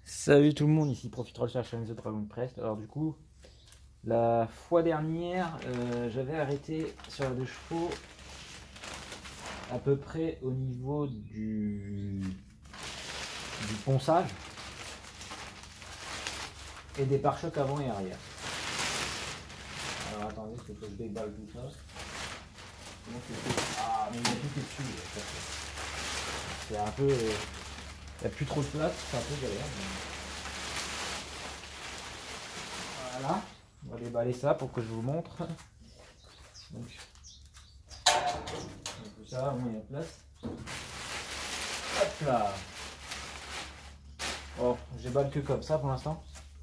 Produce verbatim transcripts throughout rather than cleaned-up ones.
Salut tout le monde, ici Profitroll sur la chaîne The Dragon Press. Alors du coup, la fois dernière, euh, j'avais arrêté sur la deux chevaux à peu près au niveau du, du ponçage et des pare-chocs avant et arrière. Alors attendez, il faut que je déballe tout ça. Donc, ah mais il y a tout dessus. C'est un peu... euh, il n'y a plus trop de place, c'est un peu galère. Mais... Voilà, on va déballer ça pour que je vous montre. Donc, tout ça, au moins il y a place. Hop là. Bon, j'ai balle que comme ça pour l'instant.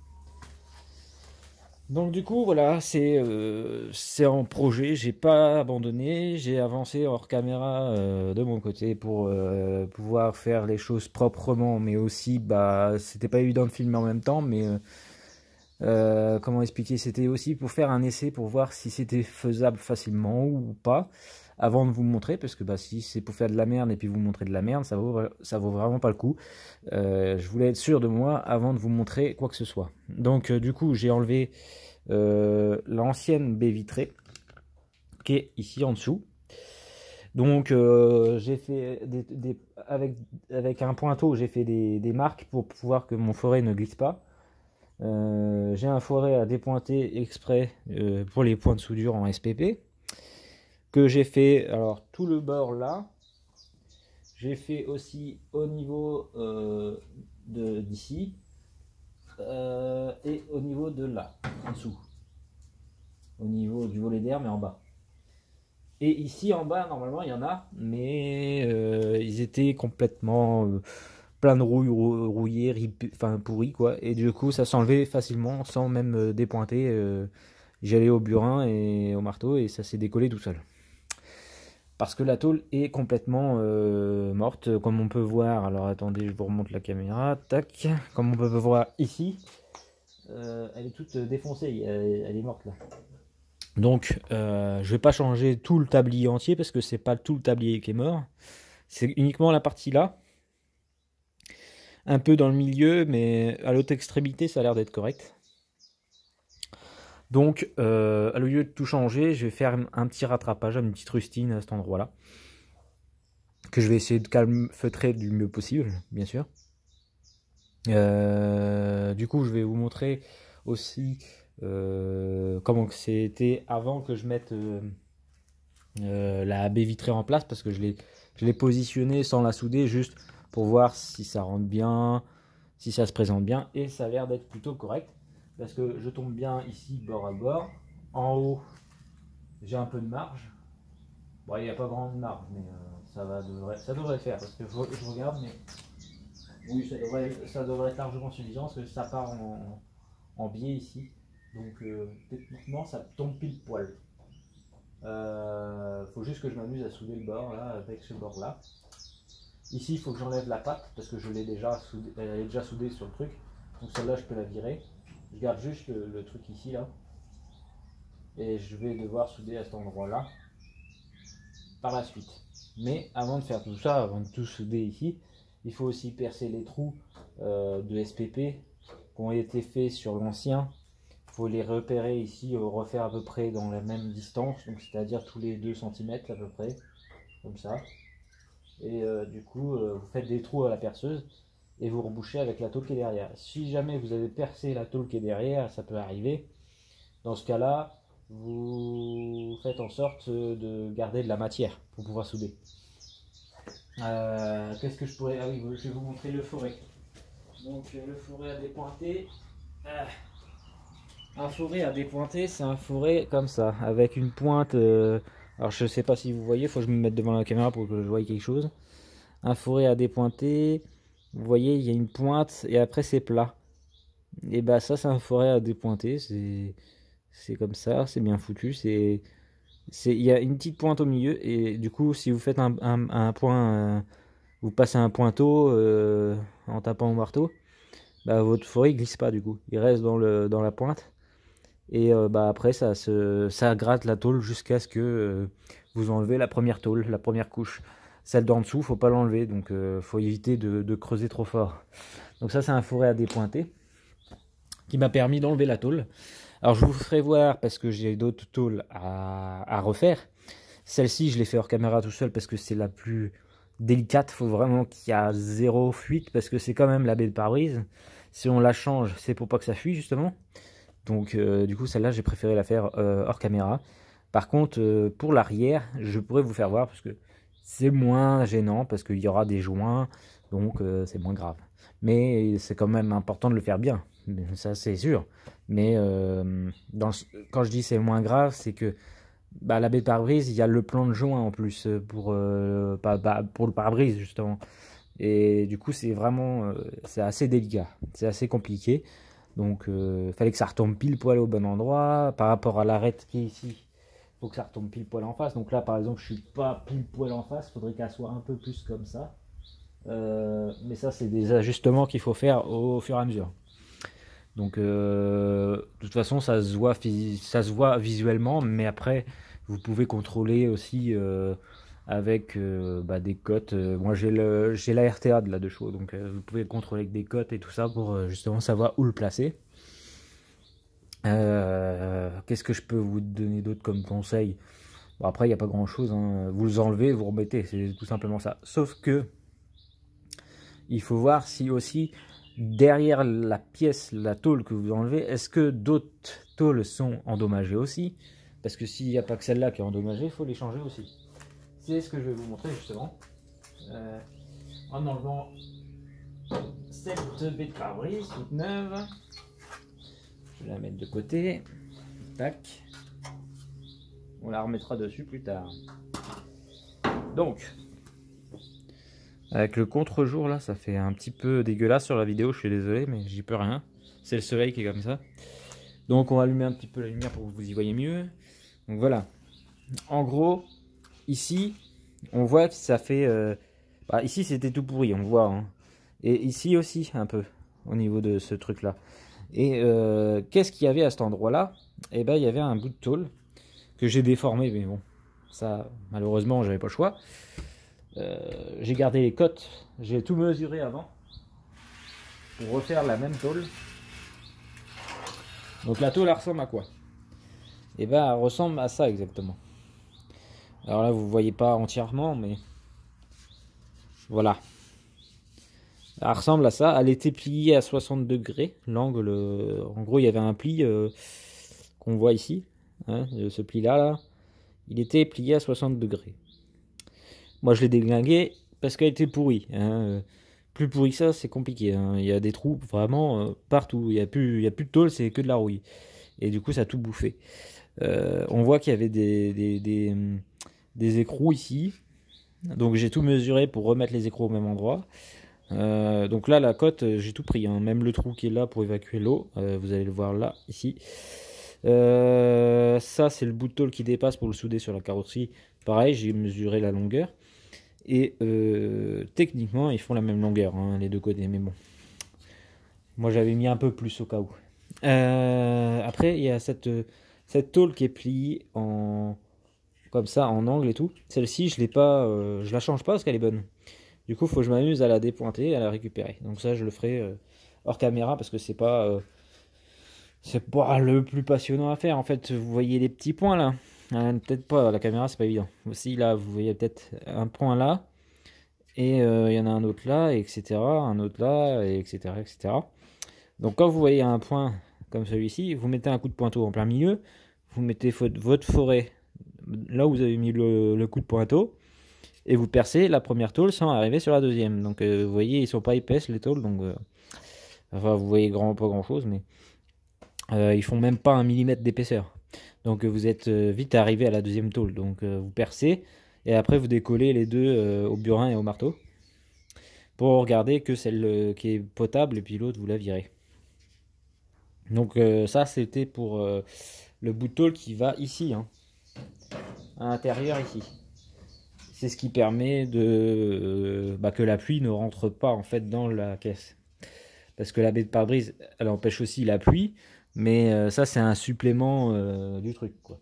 Donc du coup voilà, c'est euh, c'est en projet, j'ai pas abandonné, j'ai avancé hors caméra euh, de mon côté pour euh, pouvoir faire les choses proprement, mais aussi bah c'était pas évident de filmer en même temps, mais euh, euh, comment expliquer, c'était aussi pour faire un essai pour voir si c'était faisable facilement ou pas avant de vous montrer, parce que bah si c'est pour faire de la merde et puis vous montrer de la merde, ça vaut ça vaut vraiment pas le coup. Euh, je voulais être sûr de moi avant de vous montrer quoi que ce soit. Donc euh, du coup j'ai enlevé euh, l'ancienne baie vitrée qui est ici en dessous. Donc euh, j'ai fait des, des, avec, avec un pointeau, j'ai fait des, des marques pour pouvoir que mon foret ne glisse pas. Euh, j'ai un foret à dépointer exprès euh, pour les points de soudure en S P P que j'ai fait, alors tout le bord là, j'ai fait aussi au niveau euh, de d'ici euh, et au niveau de là, en dessous, au niveau du volet d'air mais en bas. Et ici en bas normalement il y en a, mais euh, ils étaient complètement euh, plein de rouille, rouillés, rip, enfin pourris quoi, et du coup ça s'enlevait facilement sans même euh, dépointer. Euh, J'allais au burin et au marteau et ça s'est décollé tout seul. Parce que la tôle est complètement euh, morte, comme on peut voir. Alors attendez, je vous remonte la caméra. Tac. Comme on peut voir ici, euh, elle est toute défoncée. Elle, elle est morte là. Donc, euh, je vais pas changer tout le tablier entier parce que c'est pas tout le tablier qui est mort. C'est uniquement la partie là. Un peu dans le milieu, mais à l'autre extrémité, ça a l'air d'être correct. Donc, euh, au lieu de tout changer, je vais faire un petit rattrapage, une petite rustine à cet endroit-là. Que je vais essayer de calme-feutrer du mieux possible, bien sûr. Euh, du coup, je vais vous montrer aussi euh, comment c'était avant que je mette euh, euh, la baie vitrée en place, parce que je l'ai je l'ai positionnée sans la souder, juste pour voir si ça rentre bien, si ça se présente bien, et ça a l'air d'être plutôt correct, parce que je tombe bien ici bord à bord. En haut, j'ai un peu de marge. Bon, il n'y a pas grande marge, mais euh, ça, va, devrait, ça devrait faire, parce que je, je regarde, mais oui, ça devrait, ça devrait être largement suffisant, parce que ça part en, en biais ici, donc euh, techniquement ça tombe pile poil. Euh, faut juste que je m'amuse à souder le bord là, avec ce bord là. Ici il faut que j'enlève la patte, parce que je l'ai déjà soudée, elle est déjà soudée sur le truc, donc celle-là je peux la virer. Je garde juste le, le truc ici là, et je vais devoir souder à cet endroit là par la suite. Mais avant de faire tout ça, avant de tout souder ici, il faut aussi percer les trous euh, de S P P qui ont été faits sur l'ancien. Il faut les repérer ici, euh, refaire à peu près dans la même distance, donc c'est-à-dire tous les deux centimètres à peu près, comme ça. Et euh, du coup, euh, vous faites des trous à la perceuse et vous rebouchez avec la tôle qui est derrière. Si jamais vous avez percé la tôle qui est derrière, ça peut arriver. Dans ce cas-là, vous faites en sorte de garder de la matière pour pouvoir souder. Euh, Qu'est-ce que je pourrais... Ah oui, je vais vous montrer le foret. Donc le foret à dépointer. Ah. Un foret à dépointer, c'est un foret comme ça, avec une pointe... Euh... Alors je sais pas si vous voyez, il faut que je me mette devant la caméra pour que je voie quelque chose. Un foret à dépointer, vous voyez, il y a une pointe et après c'est plat. Et bah ça c'est un foret à dépointer, c'est... C'est comme ça, c'est bien foutu, c'est... Il y a une petite pointe au milieu et du coup si vous faites un, un, un point, euh, vous passez un pointeau euh, en tapant au marteau, bah, votre foret il glisse pas du coup, il reste dans, le, dans la pointe et euh, bah, après ça, se, ça gratte la tôle jusqu'à ce que euh, vous enlevez la première tôle, la première couche. Celle d'en dessous faut pas l'enlever, donc euh, faut éviter de, de creuser trop fort. Donc ça c'est un fourré à dépointer qui m'a permis d'enlever la tôle. Alors je vous ferai voir parce que j'ai d'autres tôles à, à refaire. Celle-ci je l'ai fait hors caméra tout seul parce que c'est la plus délicate. Il faut vraiment qu'il y a zéro fuite parce que c'est quand même la baie de pare-brise. Si on la change, c'est pour pas que ça fuit justement. Donc euh, du coup celle-là j'ai préféré la faire euh, hors caméra. Par contre euh, pour l'arrière je pourrais vous faire voir parce que c'est moins gênant parce qu'il y aura des joints, donc euh, c'est moins grave. Mais c'est quand même important de le faire bien, ça c'est sûr. Mais euh, dans le, quand je dis c'est moins grave, c'est que bah, la baie de pare-brise, il y a le plan de joint en plus pour, euh, pas, bah, pour le pare-brise justement. Et du coup c'est vraiment euh, c'est assez délicat, c'est assez compliqué. Donc il euh, fallait que ça retombe pile poil au bon endroit. Par rapport à l'arête qui est ici, il faut que ça retombe pile poil en face. Donc là par exemple je suis pas pile poil en face, il faudrait qu'elle soit un peu plus comme ça. Euh, mais ça c'est des ajustements qu'il faut faire au fur et à mesure. Donc euh, de toute façon ça se voit, ça se voit visuellement, mais après vous pouvez contrôler aussi euh, avec euh, bah, des cotes. Euh, moi j'ai le j'ai la R T A de la deux chevaux, donc euh, vous pouvez contrôler avec des cotes et tout ça pour euh, justement savoir où le placer. Euh, Qu'est-ce que je peux vous donner d'autre comme conseil? Bon, après il n'y a pas grand chose, hein. Vous les enlevez, vous remettez, c'est tout simplement ça. Sauf que il faut voir si aussi derrière la pièce, la tôle que vous enlevez, est-ce que d'autres tôles sont endommagées aussi? Parce que s'il n'y a pas que celle-là qui est endommagée, il faut les changer aussi. C'est ce que je vais vous montrer justement. Euh, en enlevant cette baie de pare-brise toute neuve. Je vais la mettre de côté. Tac. On la remettra dessus plus tard. Donc, avec le contre-jour là, ça fait un petit peu dégueulasse sur la vidéo, je suis désolé, mais j'y peux rien. C'est le soleil qui est comme ça. Donc on va allumer un petit peu la lumière pour que vous y voyez mieux. Donc voilà. En gros, ici, on voit que ça fait... Euh... Bah, ici c'était tout pourri, on voit. Hein. Et ici aussi un peu, au niveau de ce truc là. Et euh, qu'est-ce qu'il y avait à cet endroit là? Eh ben il y avait un bout de tôle que j'ai déformé, mais bon, ça malheureusement j'avais pas le choix. Euh, j'ai gardé les cotes, j'ai tout mesuré avant pour refaire la même tôle. Donc la tôle elle ressemble à quoi? Et ben elle ressemble à ça exactement. Alors là vous voyez pas entièrement, mais voilà. Elle ressemble à ça. Elle était pliée à soixante degrés. L'angle, en gros il y avait un pli euh, qu'on voit ici, hein, ce pli là, là, il était plié à soixante degrés. Moi je l'ai déglingué parce qu'elle était pourrie. Hein. Plus pourri que ça, c'est compliqué. Hein. Il y a des trous vraiment euh, partout. Il n'y a, a plus de tôle, c'est que de la rouille. Et du coup, ça a tout bouffé. Euh, on voit qu'il y avait des, des, des, des écrous ici. Donc j'ai tout mesuré pour remettre les écrous au même endroit. Euh, donc là, la cote, j'ai tout pris. Hein. Même le trou qui est là pour évacuer l'eau. Euh, vous allez le voir là, ici. Euh, ça, c'est le bout de tôle qui dépasse pour le souder sur la carrosserie. Pareil, j'ai mesuré la longueur. Et euh, techniquement, ils font la même longueur, hein, les deux côtés. Mais bon, moi j'avais mis un peu plus au cas où. Euh, après, il y a cette, cette tôle qui est pliée en comme ça, en angle et tout. Celle-ci, je l'ai pas, euh, je la change pas parce qu'elle est bonne. Du coup, il faut que je m'amuse à la dépointer et à la récupérer. Donc ça, je le ferai euh, hors caméra parce que c'est pas, euh, c'est pas le plus passionnant à faire. En fait, vous voyez les petits points là. Hein, peut-être pas, la caméra c'est pas évident. Aussi là, vous voyez peut-être un point là, et il euh, y en a un autre là, et etc. Un autre là, et etc. etc. Donc quand vous voyez un point comme celui-ci, vous mettez un coup de pointeau en plein milieu, vous mettez votre forêt là où vous avez mis le, le coup de pointeau, et vous percez la première tôle sans arriver sur la deuxième. Donc euh, vous voyez, ils sont pas épaisses les tôles, donc euh, enfin vous voyez grand, pas grand chose, mais euh, ils font même pas un millimètre d'épaisseur. Donc vous êtes vite arrivé à la deuxième tôle. Donc vous percez et après vous décollez les deux au burin et au marteau pour regarder que celle qui est potable et puis l'autre vous la virez. Donc ça c'était pour le bout de tôle qui va ici, hein, à l'intérieur ici. C'est ce qui permet de bah, que la pluie ne rentre pas en fait dans la caisse. Parce que la baie de pare-brise elle empêche aussi la pluie. Mais euh, ça, c'est un supplément euh, du truc, quoi.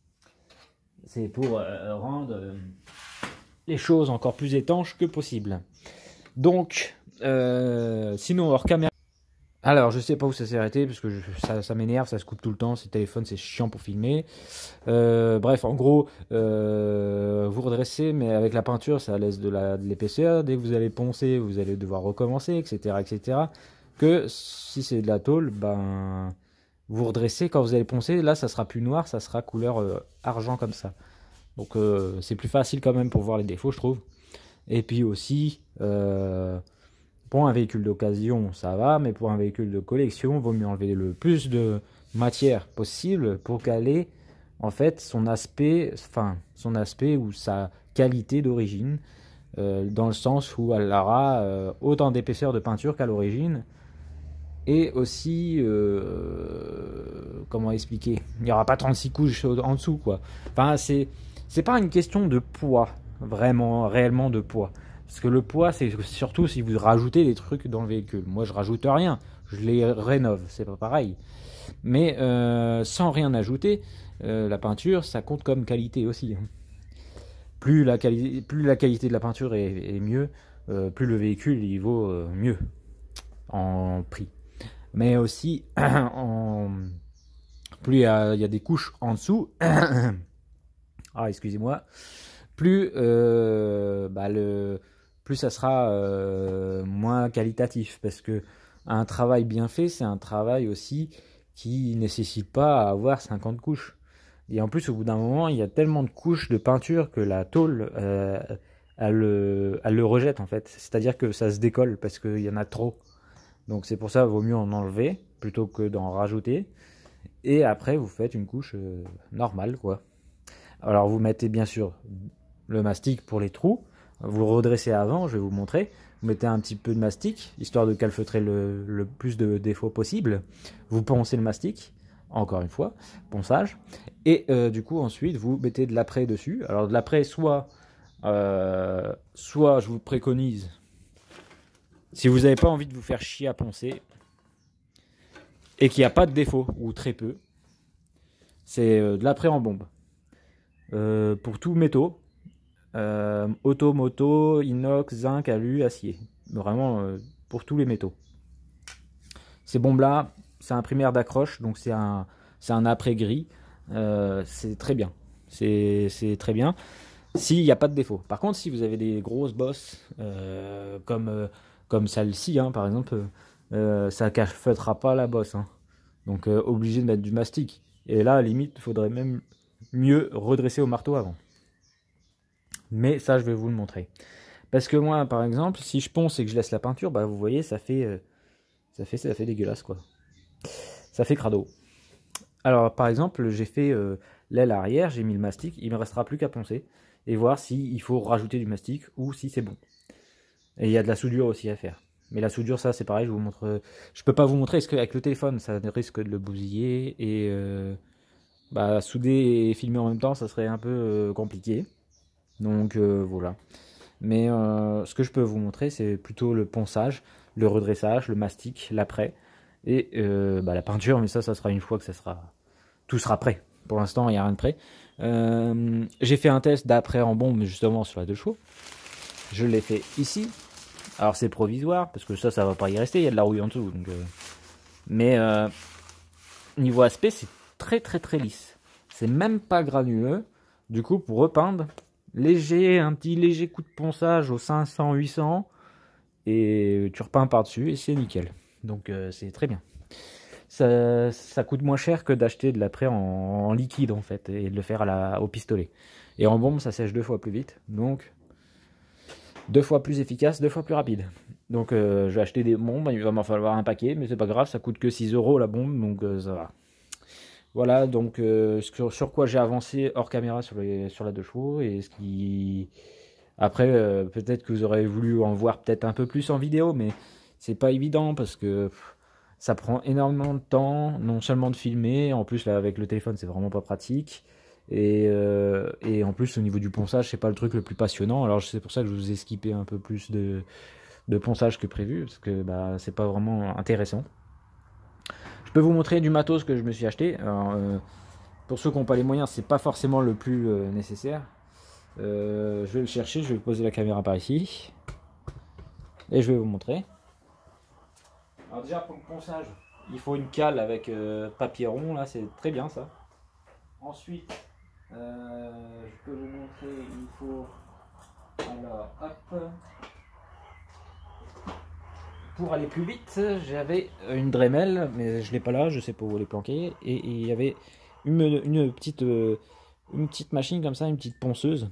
C'est pour euh, rendre euh, les choses encore plus étanches que possible. Donc, Euh, sinon, hors caméra. Alors, je sais pas où ça s'est arrêté parce que je, ça, ça m'énerve, ça se coupe tout le temps. Ces téléphones, c'est chiant pour filmer. Euh, bref, en gros, euh, vous redressez, mais avec la peinture, ça laisse de la, de l'épaisseur. Dès que vous allez poncer, vous allez devoir recommencer, et cetera, et cetera. Que si c'est de la tôle, ben, vous redressez quand vous allez poncer. Là, ça sera plus noir, ça sera couleur euh, argent comme ça. Donc, euh, c'est plus facile quand même pour voir les défauts, je trouve. Et puis aussi. Euh, Pour un véhicule d'occasion, ça va, mais pour un véhicule de collection, il vaut mieux enlever le plus de matière possible pour caler en fait son aspect, enfin son aspect ou sa qualité d'origine, euh, dans le sens où elle aura euh, autant d'épaisseur de peinture qu'à l'origine, et aussi euh, comment expliquer, il n'y aura pas trente-six couches en dessous quoi. Enfin c'est c'est pas une question de poids, vraiment réellement de poids. Parce que le poids, c'est surtout si vous rajoutez des trucs dans le véhicule. Moi, je rajoute rien, je les rénove, c'est pas pareil. Mais euh, sans rien ajouter, euh, la peinture, ça compte comme qualité aussi. Plus la, quali plus la qualité de la peinture est, est mieux, euh, plus le véhicule il vaut euh, mieux en prix. Mais aussi, en... plus il y, a, il y a des couches en dessous, ah excusez-moi, plus euh, bah, le plus ça sera euh, moins qualitatif, parce que un travail bien fait, c'est un travail aussi qui nécessite pas à avoir cinquante couches. Et en plus, au bout d'un moment, il y a tellement de couches de peinture que la tôle, euh, elle, le, elle le rejette en fait. C'est-à-dire que ça se décolle parce qu'il y en a trop. Donc c'est pour ça, il vaut mieux en enlever plutôt que d'en rajouter. Et après, vous faites une couche euh, normale, quoi. Alors vous mettez bien sûr le mastic pour les trous. Vous redressez avant, je vais vous montrer. Vous mettez un petit peu de mastic, histoire de calfeutrer le, le plus de défauts possible. Vous poncez le mastic, encore une fois, ponçage. Et euh, du coup, ensuite, vous mettez de l'après dessus. Alors de l'après, soit, euh, soit je vous préconise, si vous n'avez pas envie de vous faire chier à poncer, et qu'il n'y a pas de défaut, ou très peu, c'est euh, de l'après en bombe. Euh, pour tous métaux. Euh, auto, moto, inox, zinc, alu, acier. Vraiment euh, pour tous les métaux. Ces bombes-là, c'est un primaire d'accroche, donc c'est un, c'est un après-gris. Euh, c'est très bien. C'est très bien. S'il n'y a pas de défaut. Par contre, si vous avez des grosses bosses, euh, comme, euh, comme celle-ci, hein, par exemple, euh, ça ne calfeutrera pas la bosse. Hein. Donc, euh, obligé de mettre du mastic. Et là, à la limite, il faudrait même mieux redresser au marteau avant. Mais ça, je vais vous le montrer. Parce que moi, par exemple, si je ponce et que je laisse la peinture, bah vous voyez, ça fait, euh, ça fait, ça fait dégueulasse, quoi. Ça fait crado. Alors, par exemple, j'ai fait euh, l'aile arrière, j'ai mis le mastic, il me restera plus qu'à poncer et voir s'il faut rajouter du mastic ou si c'est bon. Et il y a de la soudure aussi à faire. Mais la soudure, ça, c'est pareil, je vous montre. Je peux pas vous montrer parce qu'avec le téléphone, ça risque de le bousiller et euh, bah, souder et filmer en même temps, ça serait un peu euh, compliqué. Donc euh, voilà. Mais euh, ce que je peux vous montrer, c'est plutôt le ponçage, le redressage, le mastic, l'après et euh, bah, la peinture. Mais ça, ça sera une fois que ça sera, tout sera prêt. Pour l'instant, il n'y a rien de prêt. Euh, J'ai fait un test d'après en bombe justement sur la deux chevaux. Je l'ai fait ici. Alors c'est provisoire parce que ça, ça va pas y rester. Il y a de la rouille en dessous. Donc, euh... Mais euh, niveau aspect, c'est très très très lisse. C'est même pas granuleux. Du coup, pour repeindre. Léger, un petit léger coup de ponçage au cinq cents huit cents et tu repeins par-dessus et c'est nickel. Donc euh, c'est très bien. Ça, ça coûte moins cher que d'acheter de l'après en, en liquide en fait et de le faire à la, au pistolet. Et en bombe, ça sèche deux fois plus vite. Donc deux fois plus efficace, deux fois plus rapide. Donc euh, je vais acheter des bombes, il va m'en falloir un paquet, mais c'est pas grave, ça coûte que six euros la bombe, donc euh, ça va. Voilà, donc euh, sur, sur quoi j'ai avancé hors caméra sur, les, sur la deux chevaux et ce qui... Après, euh, peut-être que vous aurez voulu en voir peut-être un peu plus en vidéo, mais c'est pas évident parce que pff, ça prend énormément de temps, non seulement de filmer, en plus là avec le téléphone c'est vraiment pas pratique, et, euh, et en plus au niveau du ponçage c'est pas le truc le plus passionnant, alors c'est pour ça que je vous ai skippé un peu plus de, de ponçage que prévu, parce que bah, c'est pas vraiment intéressant. Je peux vous montrer du matos que je me suis acheté. Alors, euh, pour ceux qui n'ont pas les moyens, c'est pas forcément le plus euh, nécessaire. Euh, je vais le chercher, je vais poser la caméra par ici. Et je vais vous montrer. Alors déjà pour le ponçage, il faut une cale avec euh, papier rond, là c'est très bien ça. Ensuite, euh, je peux vous montrer, il faut, alors hop, pour aller plus vite, j'avais une Dremel, mais je l'ai pas là, je sais pas où les planquer, et, et il y avait une, une, petite, euh, une petite machine comme ça, une petite ponceuse,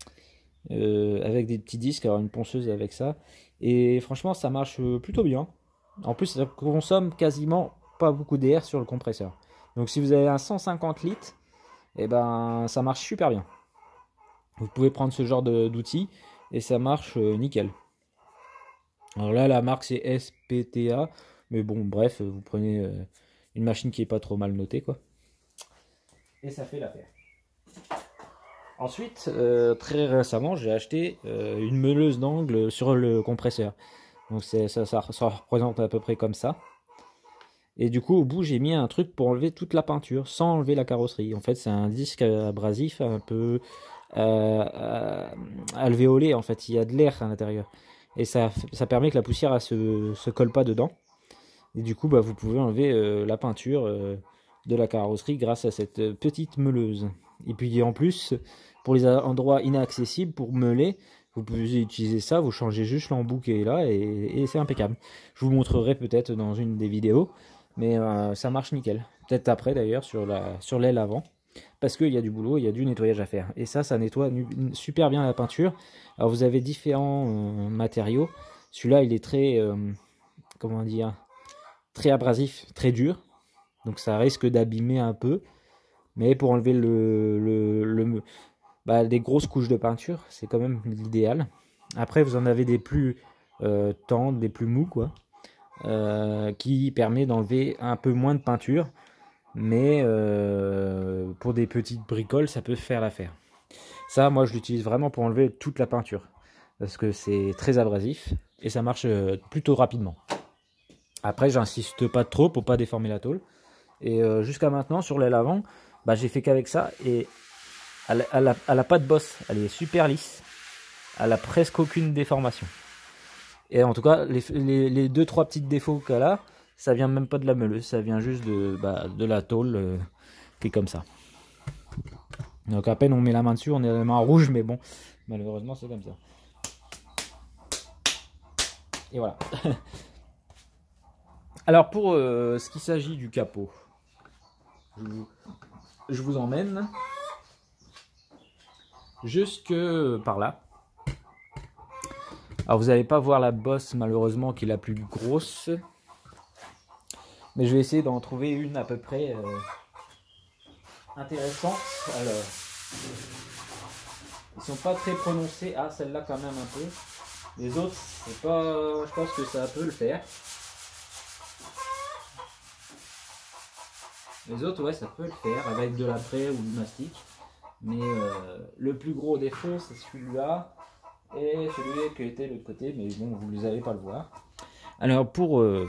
euh, avec des petits disques, alors une ponceuse avec ça, et franchement ça marche plutôt bien. En plus ça consomme quasiment pas beaucoup d'air sur le compresseur. Donc si vous avez un cent cinquante litres, et ben ça marche super bien. Vous pouvez prendre ce genre d'outil et ça marche euh, nickel. Alors là la marque c'est S P T A, mais bon bref, vous prenez euh, une machine qui est pas trop mal notée quoi. Et ça fait l'affaire. Ensuite, euh, très récemment, j'ai acheté euh, une meuleuse d'angle sur le compresseur. Donc ça, ça, ça représente à peu près comme ça. Et du coup, au bout, j'ai mis un truc pour enlever toute la peinture, sans enlever la carrosserie. En fait, c'est un disque abrasif un peu euh, euh, alvéolé, en fait. Il y a de l'air à l'intérieur. Et ça, ça permet que la poussière ne se, se colle pas dedans. Et du coup, bah, vous pouvez enlever euh, la peinture euh, de la carrosserie grâce à cette petite meuleuse. Et puis en plus, pour les endroits inaccessibles, pour meuler, vous pouvez utiliser ça, vous changez juste l'embout qui est là et, et c'est impeccable. Je vous montrerai peut-être dans une des vidéos, mais euh, ça marche nickel. Peut-être après d'ailleurs sur la sur l'aile avant, parce qu'il y a du boulot, il y a du nettoyage à faire. Et ça, ça nettoie super bien la peinture. Alors vous avez différents euh, matériaux. Celui-là, il est très, euh, comment dire, très abrasif, très dur. Donc ça risque d'abîmer un peu. Mais pour enlever le, le, le bah, des grosses couches de peinture, c'est quand même l'idéal. Après, vous en avez des plus euh, tendres, des plus mous, quoi, euh, qui permet d'enlever un peu moins de peinture. Mais euh, pour des petites bricoles, ça peut faire l'affaire. Ça, moi, je l'utilise vraiment pour enlever toute la peinture. Parce que c'est très abrasif et ça marche plutôt rapidement. Après, j'insiste pas trop pour pas déformer la tôle. Et euh, jusqu'à maintenant, sur l'aile avant, bah, j'ai fait qu'avec ça. Et elle, elle, a, elle a pas de bosse. Elle est super lisse. Elle a presque aucune déformation. Et en tout cas, les, les, les deux trois petites défauts qu'elle a, ça vient même pas de la meuleuse. Ça vient juste de, bah, de la tôle euh, qui est comme ça. Donc à peine on met la main dessus, on est la main rouge. Mais bon, malheureusement, c'est comme ça. Et voilà. Alors pour euh, ce qui s'agit du capot, je vous, je vous emmène jusque par là. Alors vous n'allez pas voir la bosse malheureusement qui est la plus grosse, mais je vais essayer d'en trouver une à peu près euh, intéressante. Alors, ils sont pas très prononcés. Ah, celle-là quand même un peu. Les autres, c'est pas. Je pense que ça peut le faire. Les autres, ouais, ça peut le faire avec de l'après ou du mastic. Mais euh, le plus gros défaut, c'est celui-là et celui qui était de l'autre côté. Mais bon, vous ne allez pas le voir. Alors, pour. Euh...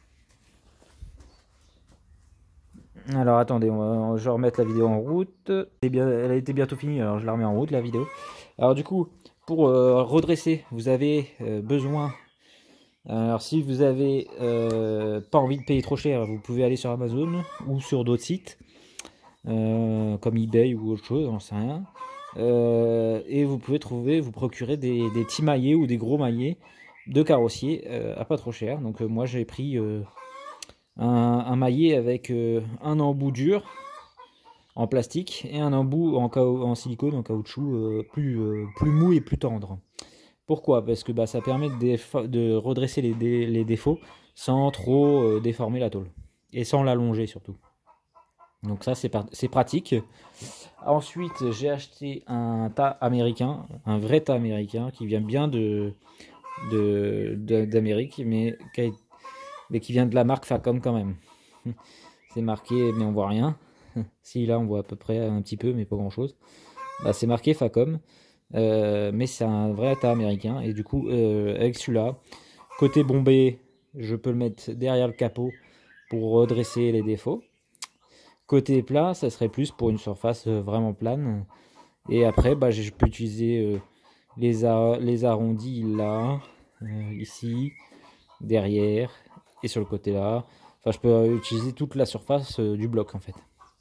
Alors, attendez, on va, je vais remettre la vidéo en route. Bien, elle a été bientôt finie, alors je la remets en route, la vidéo. Alors, du coup, pour euh, redresser, vous avez euh, besoin. Alors si vous avez euh, pas envie de payer trop cher, vous pouvez aller sur Amazon ou sur d'autres sites euh, comme eBay ou autre chose, j'en sais rien. Euh, et vous pouvez trouver, vous procurer des, des petits maillets ou des gros maillets de carrossier euh, à pas trop cher. Donc euh, moi j'ai pris euh, un, un maillet avec euh, un embout dur en plastique et un embout en, en silicone, en caoutchouc euh, plus, euh, plus mou et plus tendre. Pourquoi? Parce que bah, ça permet de, de redresser les, dé les défauts sans trop euh, déformer la tôle. Et sans l'allonger surtout. Donc ça c'est pratique. Ensuite j'ai acheté un tas américain, un vrai tas américain qui vient bien de d'Amérique, mais, mais qui vient de la marque Facom quand même. C'est marqué mais on voit rien. Si là on voit à peu près un petit peu mais pas grand chose. Bah, c'est marqué Facom. Euh, mais c'est un vrai tas américain et du coup euh, avec celui-là côté bombé je peux le mettre derrière le capot pour redresser les défauts. Côté plat ça serait plus pour une surface vraiment plane et après bah, je peux utiliser euh, les, ar les arrondis là euh, ici, derrière et sur le côté là. Enfin, je peux utiliser toute la surface euh, du bloc en fait.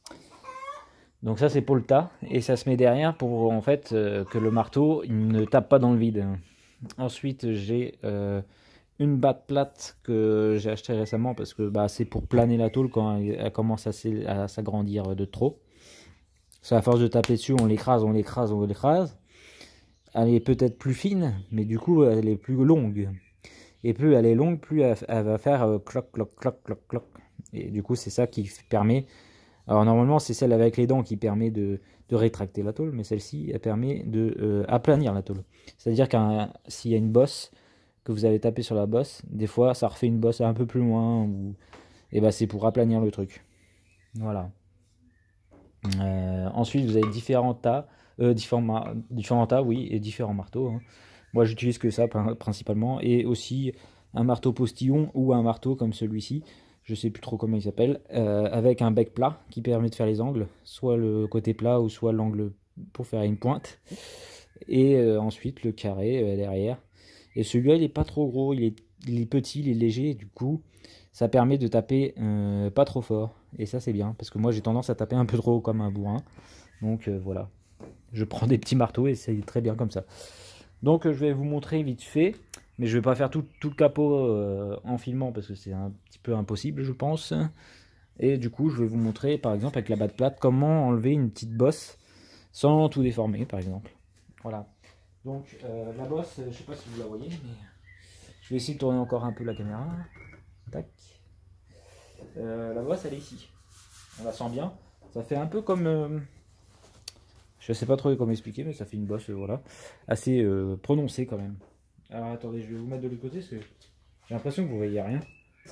Donc ça c'est pour le tas et ça se met derrière pour en fait euh, que le marteau il ne tape pas dans le vide. Ensuite j'ai euh, une batte plate que j'ai acheté récemment parce que bah, c'est pour planer la tôle quand elle, elle commence à s'agrandir de trop. C'est à force de taper dessus, on l'écrase, on l'écrase, on l'écrase. Elle est peut-être plus fine, mais du coup elle est plus longue. Et plus elle est longue, plus elle, elle va faire euh, cloc, cloc, cloc, cloc, cloc. Et du coup c'est ça qui permet... Alors normalement c'est celle avec les dents qui permet de, de rétracter la tôle, mais celle-ci elle permet de euh, aplanir la tôle. C'est-à-dire qu'un s'il y a une bosse, que vous avez tapé sur la bosse, des fois ça refait une bosse un peu plus loin, ou... et bah c'est pour aplanir le truc. Voilà. Euh, ensuite vous avez différents tas, euh, différents, différents tas, oui, et différents marteaux. Hein. Moi j'utilise que ça principalement, et aussi un marteau postillon ou un marteau comme celui-ci. Je sais plus trop comment il s'appelle, euh, avec un bec plat qui permet de faire les angles, soit le côté plat ou soit l'angle pour faire une pointe. Et euh, ensuite le carré euh, derrière. Et celui-là il est pas trop gros, il est, il est petit, il est léger, du coup ça permet de taper euh, pas trop fort. Et ça c'est bien, parce que moi j'ai tendance à taper un peu trop comme un bourrin. Donc euh, voilà, je prends des petits marteaux et c'est très bien comme ça. Donc euh, je vais vous montrer vite fait. Mais je vais pas faire tout, tout le capot euh, en filmant parce que c'est un petit peu impossible je pense. Et du coup je vais vous montrer par exemple avec la batte plate comment enlever une petite bosse sans tout déformer par exemple. Voilà. Donc euh, la bosse, je sais pas si vous la voyez, mais je vais essayer de tourner encore un peu la caméra. Tac. Euh, la bosse elle est ici. On la sent bien. Ça fait un peu comme... Euh, je sais pas trop comment expliquer, mais ça fait une bosse euh, voilà, assez euh, prononcée quand même. Alors attendez, je vais vous mettre de l'autre côté parce que j'ai l'impression que vous voyez rien.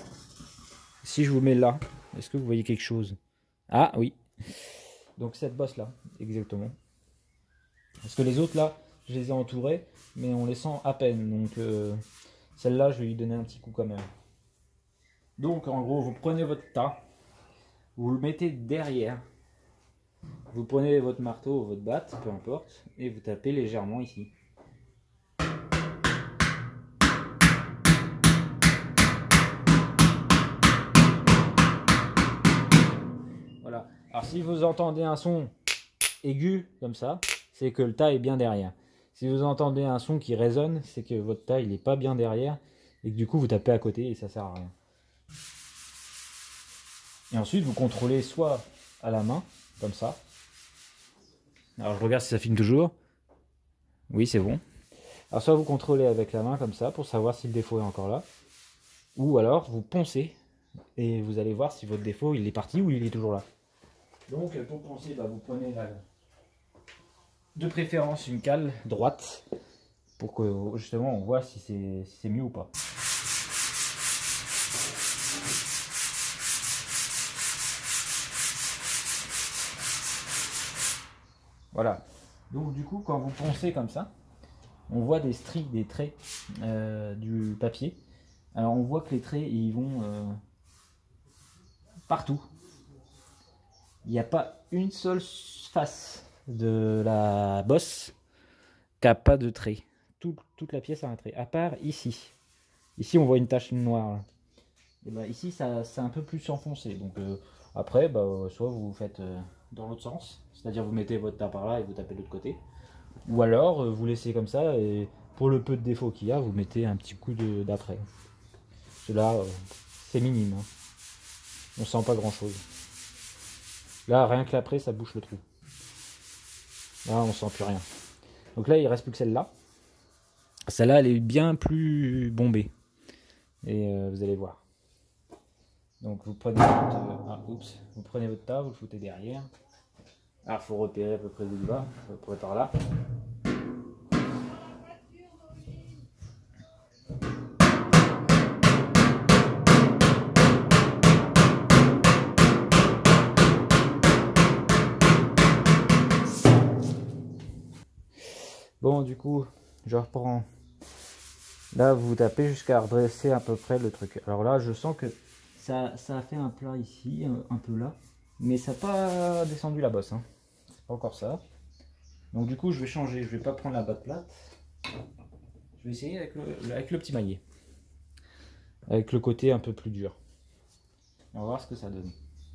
Si je vous mets là, est-ce que vous voyez quelque chose? Ah oui. Donc cette bosse là, exactement. Parce que les autres là, je les ai entourés, mais on les sent à peine. Donc euh, celle-là, je vais lui donner un petit coup quand même. Donc en gros, vous prenez votre tas, vous le mettez derrière. Vous prenez votre marteau ou votre batte, peu importe, et vous tapez légèrement ici. Voilà. Alors si vous entendez un son aigu comme ça, c'est que le tas est bien derrière. Si vous entendez un son qui résonne, c'est que votre tas il n'est pas bien derrière et que du coup vous tapez à côté et ça sert à rien. Et ensuite vous contrôlez soit à la main, comme ça. Alors je regarde si ça filme toujours. Oui, c'est bon. Alors soit vous contrôlez avec la main comme ça pour savoir si le défaut est encore là. Ou alors vous poncez et vous allez voir si votre défaut il est parti ou il est toujours là. Donc pour poncer, bah, vous prenez la... de préférence une cale droite pour que justement on voit si c'est si c'est mieux ou pas. Voilà. Donc du coup quand vous poncez comme ça, on voit des stries, des traits euh, du papier. Alors on voit que les traits ils vont euh, partout. Il n'y a pas une seule face de la bosse qui n'a pas de trait. Tout, toute la pièce a un trait, à part ici. Ici on voit une tache noire. Et ben ici ça c'est un peu plus enfoncé. Donc euh, après bah, soit vous faites euh, dans l'autre sens, c'est-à-dire vous mettez votre tas par là et vous tapez de l'autre côté. Ou alors euh, vous laissez comme ça et pour le peu de défauts qu'il y a, vous mettez un petit coup d'après. Cela euh, c'est minime. Hein. On sent pas grand chose. Là rien que l'après ça bouche le trou. Là on sent plus rien. Donc là il reste plus que celle-là. Celle-là elle est bien plus bombée. Et euh, vous allez voir. Donc vous prenez votre, euh, ah, oups, vous prenez votre tas, vous le foutez derrière. Alors il faut repérer à peu près du bas, à peu près par là. Bon du coup, je reprends. Là vous tapez jusqu'à redresser à peu près le truc. Alors là je sens que ça, ça a fait un plat ici, un peu là. Mais ça n'a pas descendu la bosse. Hein. C'est pas encore ça. Donc du coup je vais changer, je vais pas prendre la batte plate. Je vais essayer avec le, avec le petit maillet. Avec le côté un peu plus dur. On va voir ce que ça donne.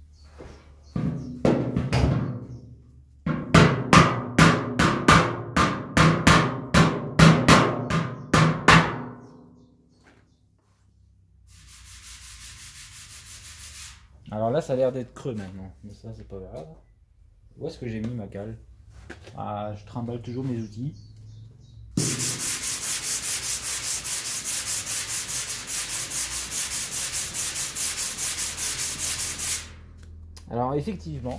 Alors là, ça a l'air d'être creux maintenant. Mais ça, c'est pas grave. Où est-ce que j'ai mis ma cale? Ah, je trimballe toujours mes outils. Alors effectivement,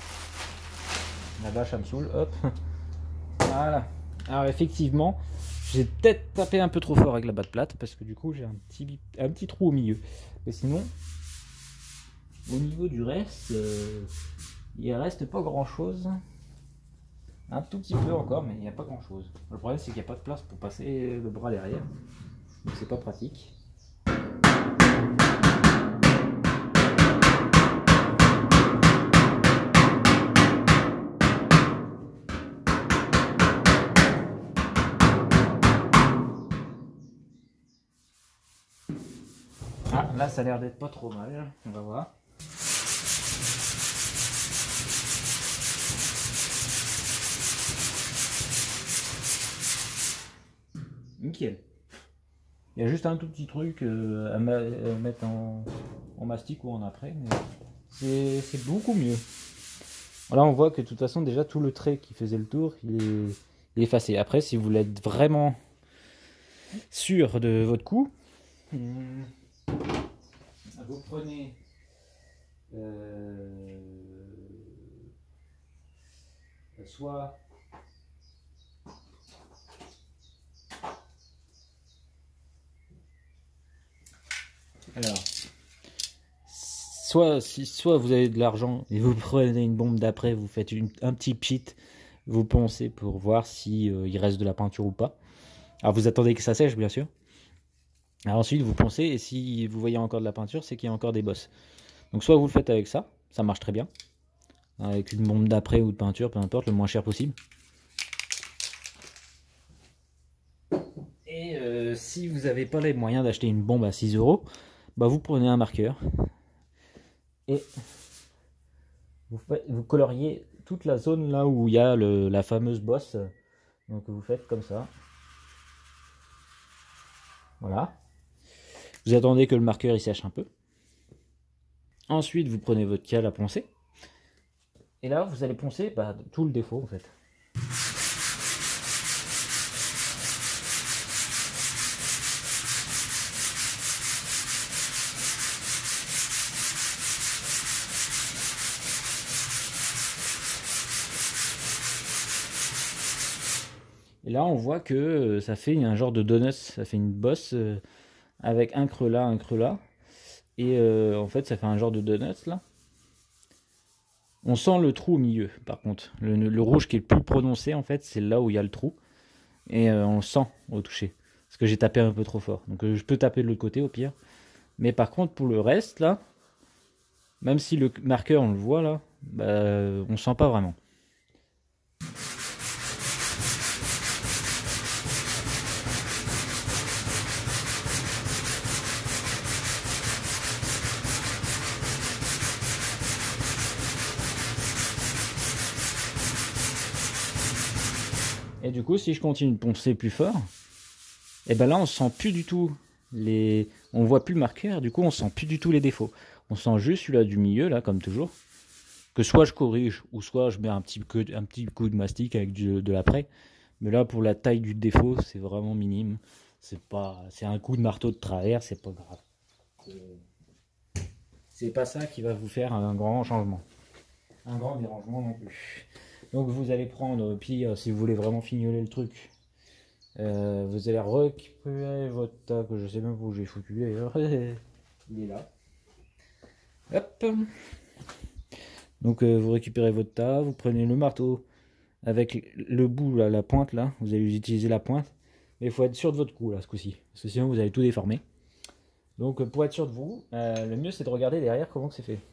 la bâche, elle me saoule, hop, voilà. Alors effectivement, j'ai peut-être tapé un peu trop fort avec la batte plate, parce que du coup j'ai un petit, un petit trou au milieu. Mais sinon, au niveau du reste, euh, il reste pas grand-chose. Un tout petit peu encore, mais il n'y a pas grand-chose. Le problème c'est qu'il n'y a pas de place pour passer le bras derrière, donc c'est pas pratique. Ah, là ça a l'air d'être pas trop mal, on va voir. Nickel. Il y a juste un tout petit truc euh, à, ma à mettre en, en mastic ou en après, mais c'est beaucoup mieux. Là on voit que de toute façon déjà tout le trait qui faisait le tour, il est, il est effacé. Après si vous voulez être vraiment sûr de votre coup, hmm, vous prenez euh, soit alors soit si soit vous avez de l'argent et vous prenez une bombe d'après, vous faites une, un petit pchit, vous poncez pour voir si euh, il reste de la peinture ou pas. Alors vous attendez que ça sèche bien sûr. Alors ensuite vous poncez et si vous voyez encore de la peinture, c'est qu'il y a encore des bosses. Donc soit vous le faites avec ça, ça marche très bien, avec une bombe d'après ou de peinture, peu importe, le moins cher possible. Et euh, si vous n'avez pas les moyens d'acheter une bombe à six euros, bah vous prenez un marqueur et vous, faites, vous coloriez toute la zone là où il y a le, la fameuse bosse. Donc vous faites comme ça. Voilà. Vous attendez que le marqueur il sèche un peu. Ensuite, vous prenez votre cale à poncer. Et là, vous allez poncer bah, tout le défaut en fait. Et là, on voit que ça fait un genre de donut, ça fait une bosse avec un creux là, un creux là. Et euh, en fait, ça fait un genre de donut là. On sent le trou au milieu, par contre. Le, le rouge qui est le plus prononcé, en fait, c'est là où il y a le trou. Et euh, on le sent au toucher. Parce que j'ai tapé un peu trop fort. Donc euh, je peux taper de l'autre côté au pire. Mais par contre, pour le reste, là, même si le marqueur, on le voit là, bah, on sent pas vraiment. Et du coup, si je continue de poncer plus fort, et ben là, on sent plus du tout les, on voit plus le marqueur. Du coup, on sent plus du tout les défauts. On sent juste celui-là du milieu, là, comme toujours. Que soit je corrige, ou soit je mets un petit coup, un petit coup de mastic avec du, de l'après. Mais là, pour la taille du défaut, c'est vraiment minime. C'est pas, c'est un coup de marteau de travers, c'est pas grave. C'est pas ça qui va vous faire un grand changement, un grand dérangement non plus. Donc vous allez prendre, puis si vous voulez vraiment fignoler le truc, euh, vous allez récupérer votre tas, que je sais même où j'ai foutu d'ailleurs. Il est là. Hop. Donc euh, vous récupérez votre tas, vous prenez le marteau avec le bout, là, la pointe là, vous allez utiliser la pointe. Mais il faut être sûr de votre coup là ce coup-ci, parce que sinon vous allez tout déformer. Donc pour être sûr de vous, euh, le mieux c'est de regarder derrière comment c'est fait.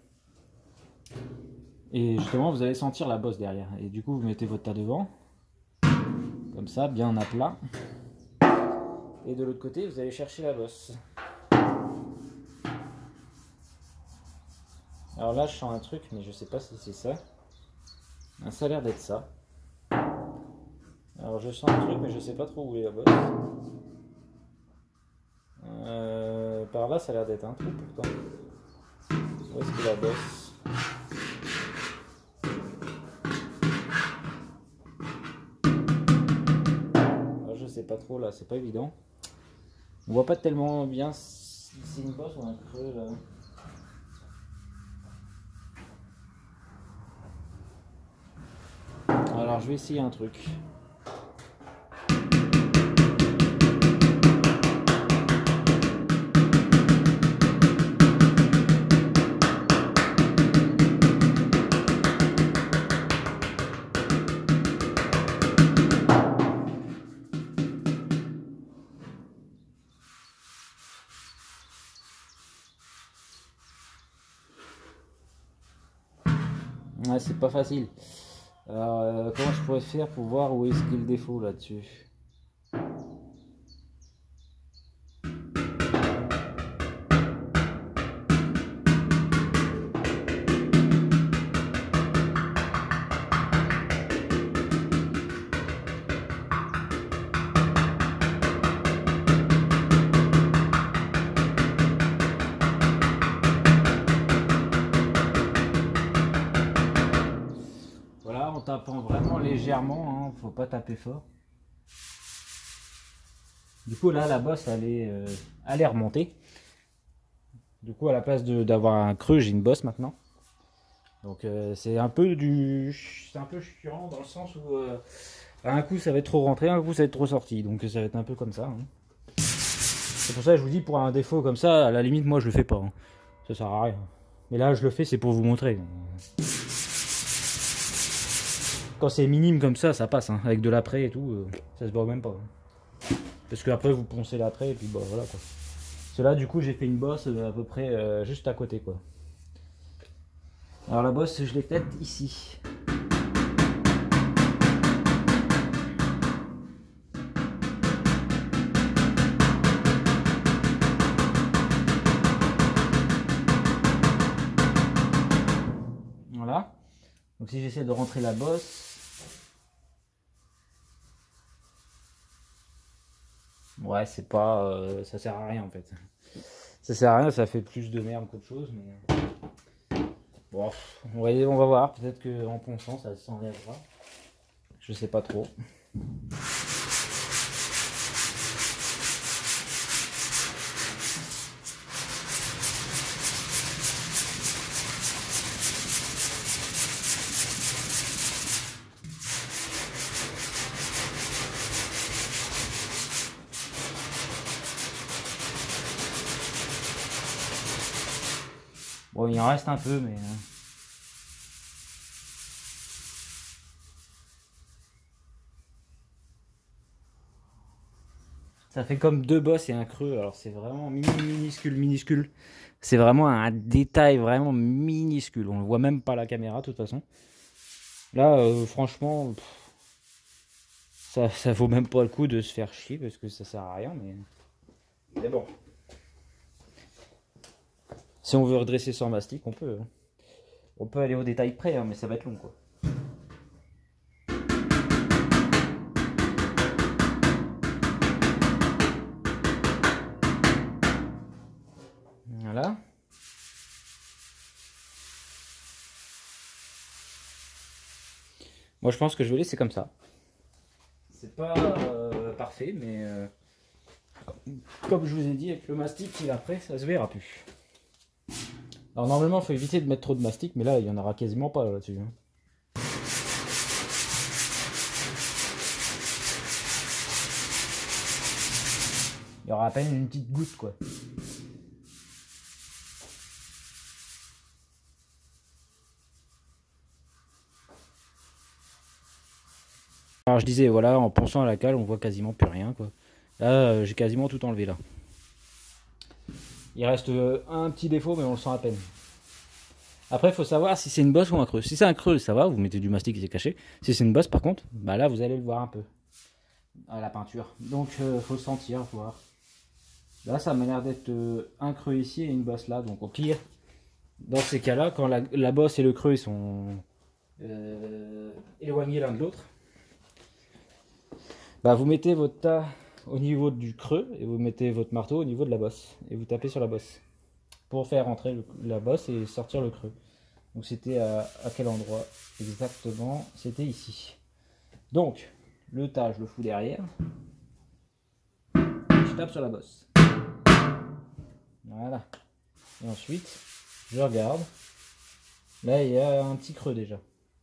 Et justement, vous allez sentir la bosse derrière. Et du coup, vous mettez votre tas devant. Comme ça, bien à plat. Et de l'autre côté, vous allez chercher la bosse. Alors là, je sens un truc, mais je sais pas si c'est ça. Ça a l'air d'être ça. Alors je sens un truc, mais je sais pas trop où est la bosse. Euh, par là, ça a l'air d'être un trou pourtant. Où est-ce que la bosse? Alors, je sais pas trop là, c'est pas évident. On voit pas tellement bien si c'est une bosse ou un creux là. Alors je vais essayer un truc. Ouais, c'est pas facile. Alors, euh, comment je pourrais faire pour voir où est-ce qu'il y a le défaut là-dessus? Voilà, en tapant vraiment légèrement, hein, faut pas taper fort. Du coup là, la bosse elle est, euh, elle est remontée. Du coup, à la place d'avoir un creux, j'ai une bosse maintenant. Donc euh, c'est un peu du, c'est un peu chiant dans le sens où euh, un coup ça va être trop rentré, un coup ça va être trop sorti. Donc ça va être un peu comme ça. Hein. C'est pour ça que je vous dis, pour un défaut comme ça, à la limite moi je le fais pas. Hein. Ça sert à rien. Mais là je le fais, c'est pour vous montrer. Quand c'est minime comme ça, ça passe. Hein. Avec de l'après et tout, euh, ça se voit même pas. Hein. Parce que après vous poncez l'après et puis bah voilà quoi. Cela du coup j'ai fait une bosse à peu près euh, juste à côté quoi. Alors la bosse je l'ai faite ici. Voilà. Donc si j'essaie de rentrer la bosse. Ouais, c'est pas, euh, ça sert à rien en fait. Ça sert à rien, ça fait plus de merde qu'autre chose, mais bon, on va, on va voir. Peut-être que en ponçant, ça s'enlèvera. Je sais pas trop. Bon, il en reste un peu, mais... Ça fait comme deux bosses et un creux, alors c'est vraiment minuscule, minuscule. C'est vraiment un détail vraiment minuscule. On ne voit même pas la caméra, de toute façon. Là, euh, franchement, pff, ça, ça vaut même pas le coup de se faire chier, parce que ça sert à rien, mais... Mais bon. Si on veut redresser sans mastic, on peut. Hein. On peut aller au détail près, hein, mais ça va être long, quoi. Voilà. Moi, je pense que je vais laisser comme ça. C'est pas euh, parfait, mais euh, comme je vous ai dit, avec le mastic qui va après, ça se verra plus. Alors normalement, il faut éviter de mettre trop de mastic, mais là, il y en aura quasiment pas là-dessus. Hein. Il y aura à peine une petite goutte, quoi. Alors je disais, voilà, en ponçant à la cale, on voit quasiment plus rien, quoi. Là, euh, j'ai quasiment tout enlevé, là. Il reste euh, un petit défaut, mais on le sent à peine. Après, il faut savoir si c'est une bosse ou un creux. Si c'est un creux, ça va, vous mettez du mastic et c'est caché. Si c'est une bosse, par contre, bah là, vous allez le voir un peu. à la peinture. Donc euh, faut sentir, voir. Là ça m'a l'air d'être euh, un creux ici et une bosse là. Donc au pire, dans ces cas-là, quand la, la bosse et le creux ils sont euh, éloignés l'un de l'autre, bah vous mettez votre tas au niveau du creux et vous mettez votre marteau au niveau de la bosse et vous tapez sur la bosse pour faire entrer le, la bosse et sortir le creux. Donc c'était à, à quel endroit exactement? C'était ici. Donc le tas je le fous derrière, je tape sur la bosse, voilà, et ensuite je regarde, là il y a un petit creux déjà,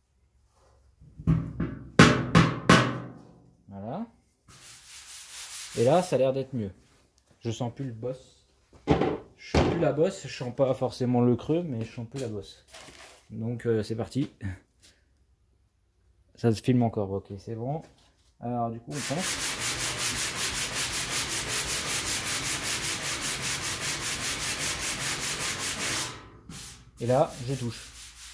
voilà, et là ça a l'air d'être mieux. Je sens plus le boss, je sens plus la bosse, je sens pas forcément le creux, mais je sens plus la bosse. Donc euh, c'est parti. Ça se filme encore, ok, c'est bon. Alors du coup on pense. Et là je touche.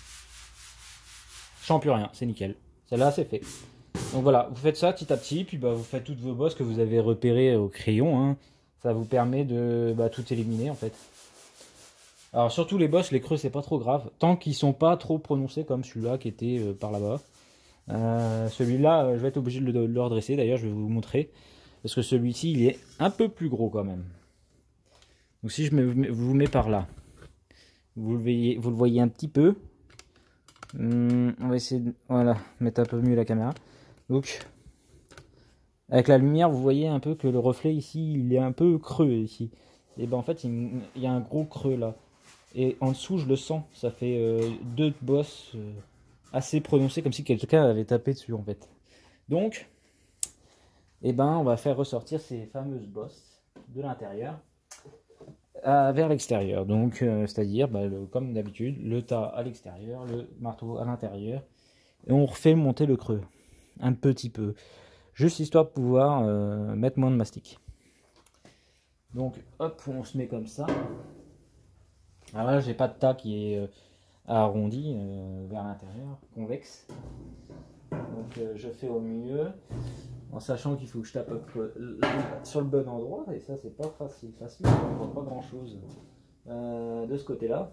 Je sens plus rien, c'est nickel. Celle-là c'est fait. Donc voilà, vous faites ça petit à petit, puis bah, vous faites toutes vos bosses que vous avez repérées au crayon. Hein. Ça vous permet de bah, tout éliminer en fait. Alors surtout les bosses, les creux c'est pas trop grave, tant qu'ils sont pas trop prononcés comme celui-là qui était euh, par là-bas. Euh, celui-là, euh, je vais être obligé de le, de le redresser, d'ailleurs je vais vous montrer. Parce que celui-ci il est un peu plus gros quand même. Donc si je me, vous mets par là, vous le voyez, vous le voyez un petit peu. Hum, on va essayer de voilà, mettre un peu mieux la caméra. Donc avec la lumière vous voyez un peu que le reflet ici il est un peu creux ici. Et ben en fait il, il y a un gros creux là. Et en dessous je le sens, ça fait euh, deux bosses euh, assez prononcées comme si quelqu'un avait tapé dessus en fait. Donc et ben on va faire ressortir ces fameuses bosses de l'intérieur vers l'extérieur. Donc euh, c'est à dire bah, comme d'habitude le tas à l'extérieur, le marteau à l'intérieur, et on refait monter le creux un petit peu, juste histoire de pouvoir euh, mettre moins de mastic. Donc hop, on se met comme ça. Alors là j'ai pas de tas qui est euh, arrondi euh, vers l'intérieur, convexe. Donc euh, je fais au mieux, en sachant qu'il faut que je tape euh, sur le bon endroit, et ça c'est pas facile, facile, on voit pas grand chose euh, de ce côté là.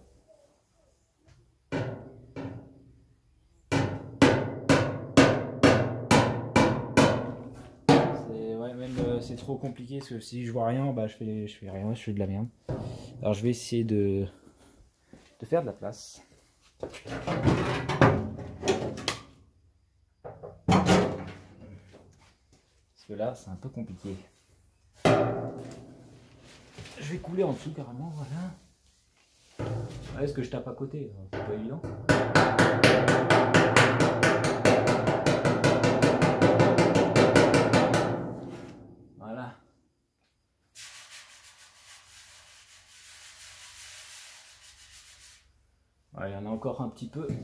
C'est ouais, même euh, c'est trop compliqué parce que si je vois rien, bah je fais, je fais rien, je fais de la merde. Alors je vais essayer de, de faire de la place. Parce que là c'est un peu compliqué. Je vais couler en dessous carrément, voilà. Ouais, est-ce que je tape à côté? C'est pas évident. Voilà. Ouais, il y en a encore un petit peu.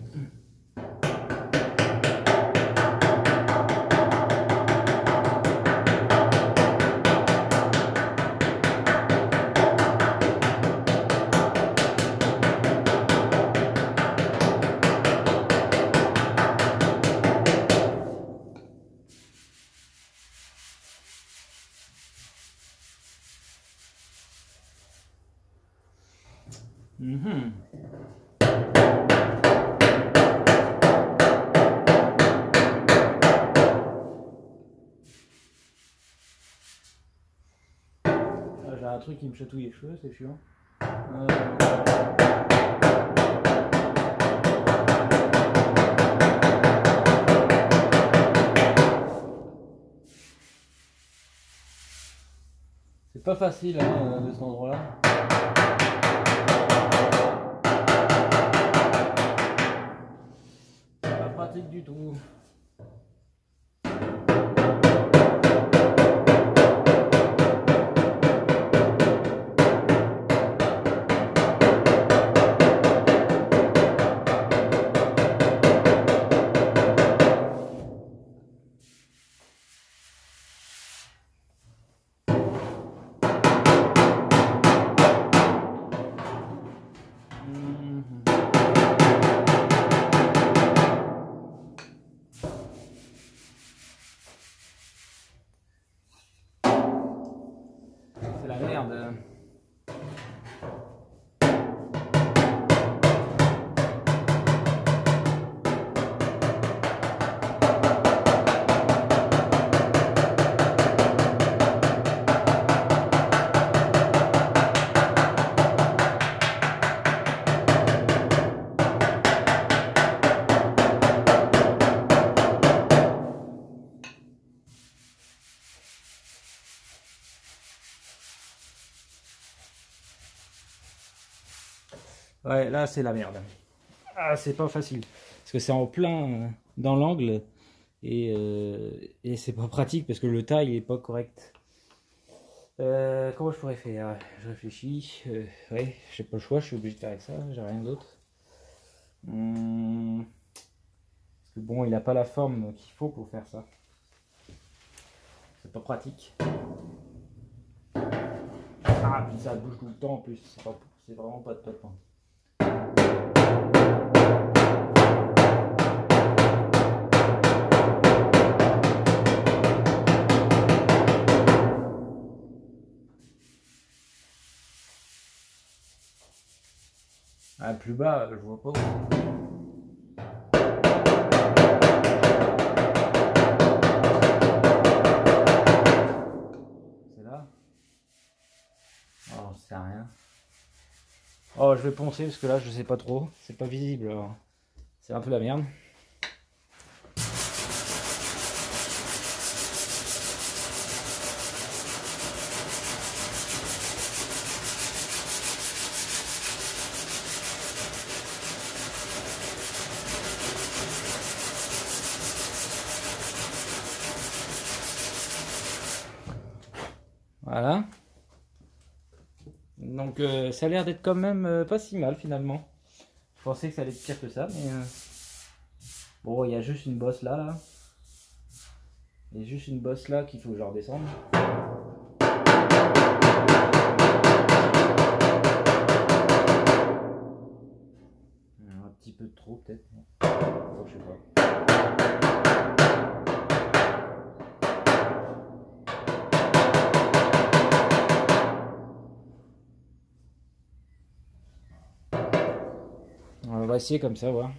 Mmh. J'ai un truc qui me chatouille les cheveux, c'est chiant. Euh... C'est pas facile hein, de cet endroit-là. C'est pas pratique du tout. merde. Ouais, là c'est la merde. Ah, c'est pas facile. Parce que c'est en plein euh, dans l'angle. Et, euh, et c'est pas pratique parce que le taille est pas correct. Euh, comment je pourrais faire? Je réfléchis. Euh, ouais, j'ai pas le choix, je suis obligé de faire avec ça, j'ai rien d'autre. Hum, parce que bon, il a pas la forme qu'il faut pour faire ça. C'est pas pratique. Ah, puis ça bouge tout le temps en plus. C'est vraiment pas de top. Hein. Ah, plus bas, je vois pas. C'est là. Oh, c'est rien. Oh, je vais poncer parce que là, je sais pas trop. C'est pas visible. C'est un peu la merde. Voilà. Donc euh, ça a l'air d'être quand même euh, pas si mal finalement. Je pensais que ça allait être pire que ça, mais euh... bon, il y a juste une bosse là, là. Il y a juste une bosse là qu'il faut que je redescende. Un petit peu trop peut-être. Oh, je sais pas. On va essayer comme ça, voir.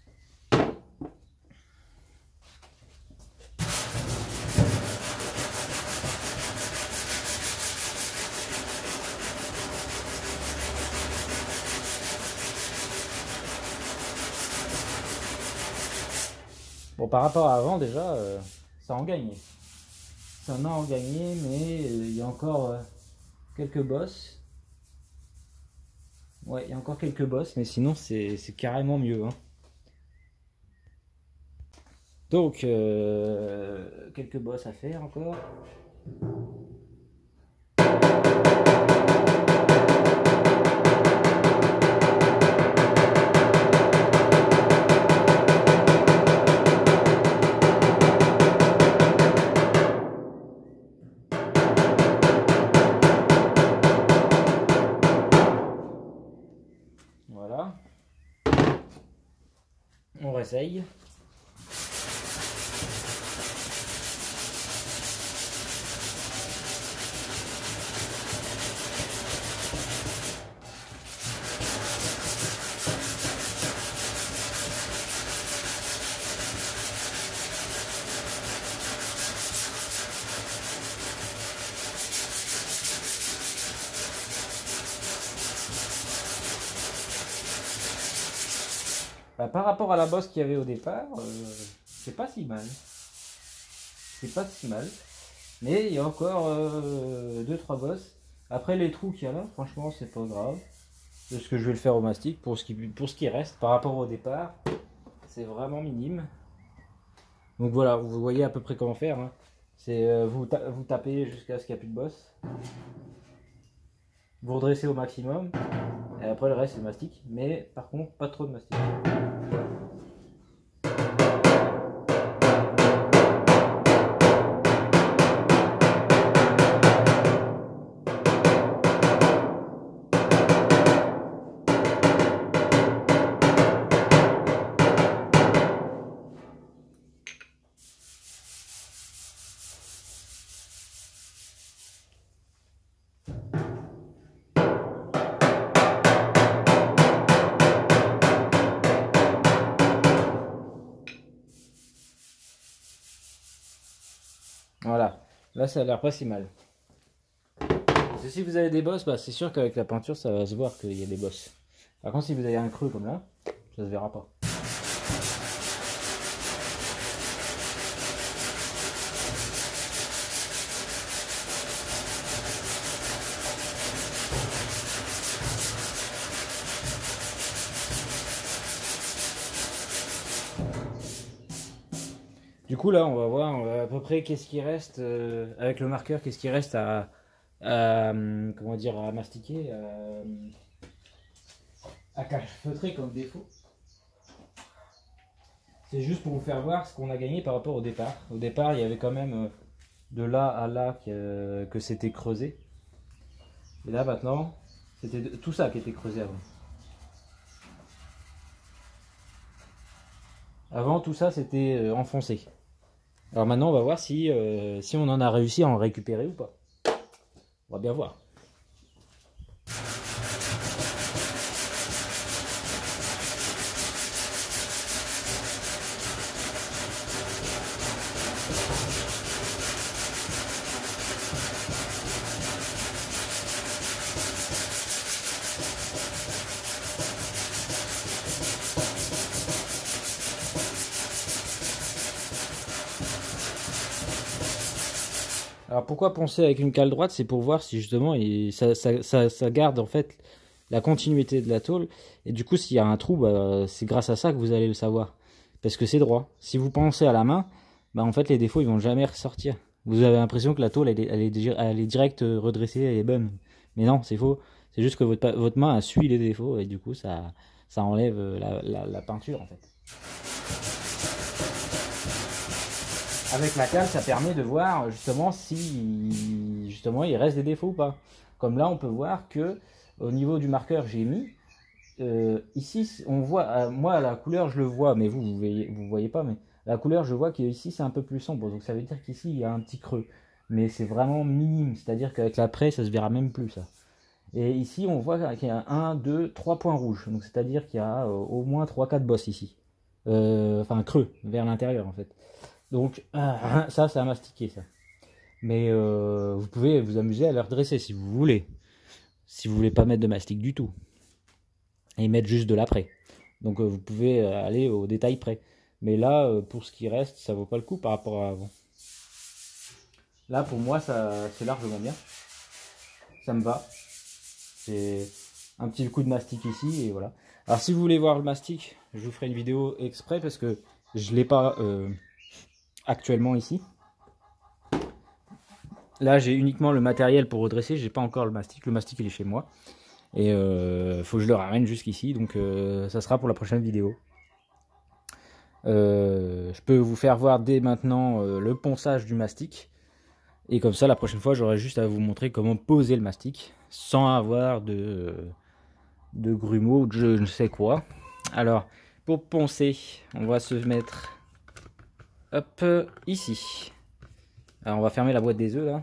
Bon, par rapport à avant, déjà, euh, ça en gagne. Ça en a en gagné, mais euh, il y a encore euh, quelques bosses. Ouais, il y a encore quelques bosses, mais sinon, c'est carrément mieux. Hein. Donc, euh, quelques bosses à faire encore. Voilà. On réessaye. Bah, par rapport à la bosse qu'il y avait au départ, euh, c'est pas si mal. C'est pas si mal. Mais il y a encore euh, deux trois bosses. Après les trous qu'il y a là, franchement, c'est pas grave. C'est ce que je vais le faire au mastic pour ce qui, pour ce qui reste par rapport au départ. C'est vraiment minime. Donc voilà, vous voyez à peu près comment faire. Hein. C'est euh, vous, ta vous tapez jusqu'à ce qu'il n'y a plus de bosse. Vous redressez au maximum. Et après le reste c'est le mastic. Mais par contre, pas trop de mastic. Voilà, là ça a l'air pas si mal. Parce que si vous avez des bosses, bah, c'est sûr qu'avec la peinture ça va se voir qu'il y a des bosses. Par contre si vous avez un creux comme là, ça se verra pas. Du coup là on va voir euh, à peu près qu'est-ce qui reste euh, avec le marqueur, qu'est-ce qui reste à, à comment dire à mastiquer, à, à calfeutrer comme défaut. C'est juste pour vous faire voir ce qu'on a gagné par rapport au départ. Au départ il y avait quand même euh, de là à là que, euh, que c'était creusé. Et là maintenant c'était tout ça qui était creusé avant. Avant tout ça c'était euh, enfoncé. Alors maintenant on va voir si, euh, si on en a réussi à en récupérer ou pas. On va bien voir. Alors pourquoi poncer avec une cale droite? C'est pour voir si justement il, ça, ça, ça, ça garde en fait la continuité de la tôle. Et du coup s'il y a un trou, bah, c'est grâce à ça que vous allez le savoir. Parce que c'est droit. Si vous pensez à la main, bah, en fait les défauts ils vont jamais ressortir. Vous avez l'impression que la tôle elle est, elle est, elle est direct redressée, elle est bonne. Mais non, c'est faux. C'est juste que votre, votre main a suit les défauts et du coup ça, ça enlève la, la, la peinture en fait. Avec la cale, ça permet de voir justement si justement il reste des défauts ou pas. Comme là, on peut voir que au niveau du marqueur j'ai mis euh, ici, on voit, euh, moi la couleur je le vois, mais vous vous voyez, vous voyez pas, mais la couleur je vois qu'ici c'est un peu plus sombre, donc ça veut dire qu'ici il y a un petit creux, mais c'est vraiment minime, c'est-à-dire qu'avec l'après ça se verra même plus ça. Et ici on voit qu'il y a un, deux, trois points rouges, donc c'est-à-dire qu'il y a euh, au moins trois quatre bosses ici, euh, enfin creux vers l'intérieur en fait. Donc ah, ça, ça a mastiqué ça. Mais euh, vous pouvez vous amuser à le redresser si vous voulez. Si vous voulez pas mettre de mastic du tout. Et mettre juste de l'après. Donc euh, vous pouvez aller au détail près. Mais là, euh, pour ce qui reste, ça vaut pas le coup par rapport à avant. Là, pour moi, ça c'est largement bien. Ça me va. C'est un petit coup de mastic ici et voilà. Alors si vous voulez voir le mastic, je vous ferai une vidéo exprès parce que je l'ai pas... Euh, actuellement ici. Là j'ai uniquement le matériel pour redresser, j'ai pas encore le mastic, le mastic il est chez moi et euh, faut que je le ramène jusqu'ici, donc euh, ça sera pour la prochaine vidéo. Euh, je peux vous faire voir dès maintenant euh, le ponçage du mastic et comme ça la prochaine fois j'aurai juste à vous montrer comment poser le mastic sans avoir de, de grumeaux ou de je ne sais quoi. Alors pour poncer on va se mettre hop, ici. Alors on va fermer la boîte des œufs là.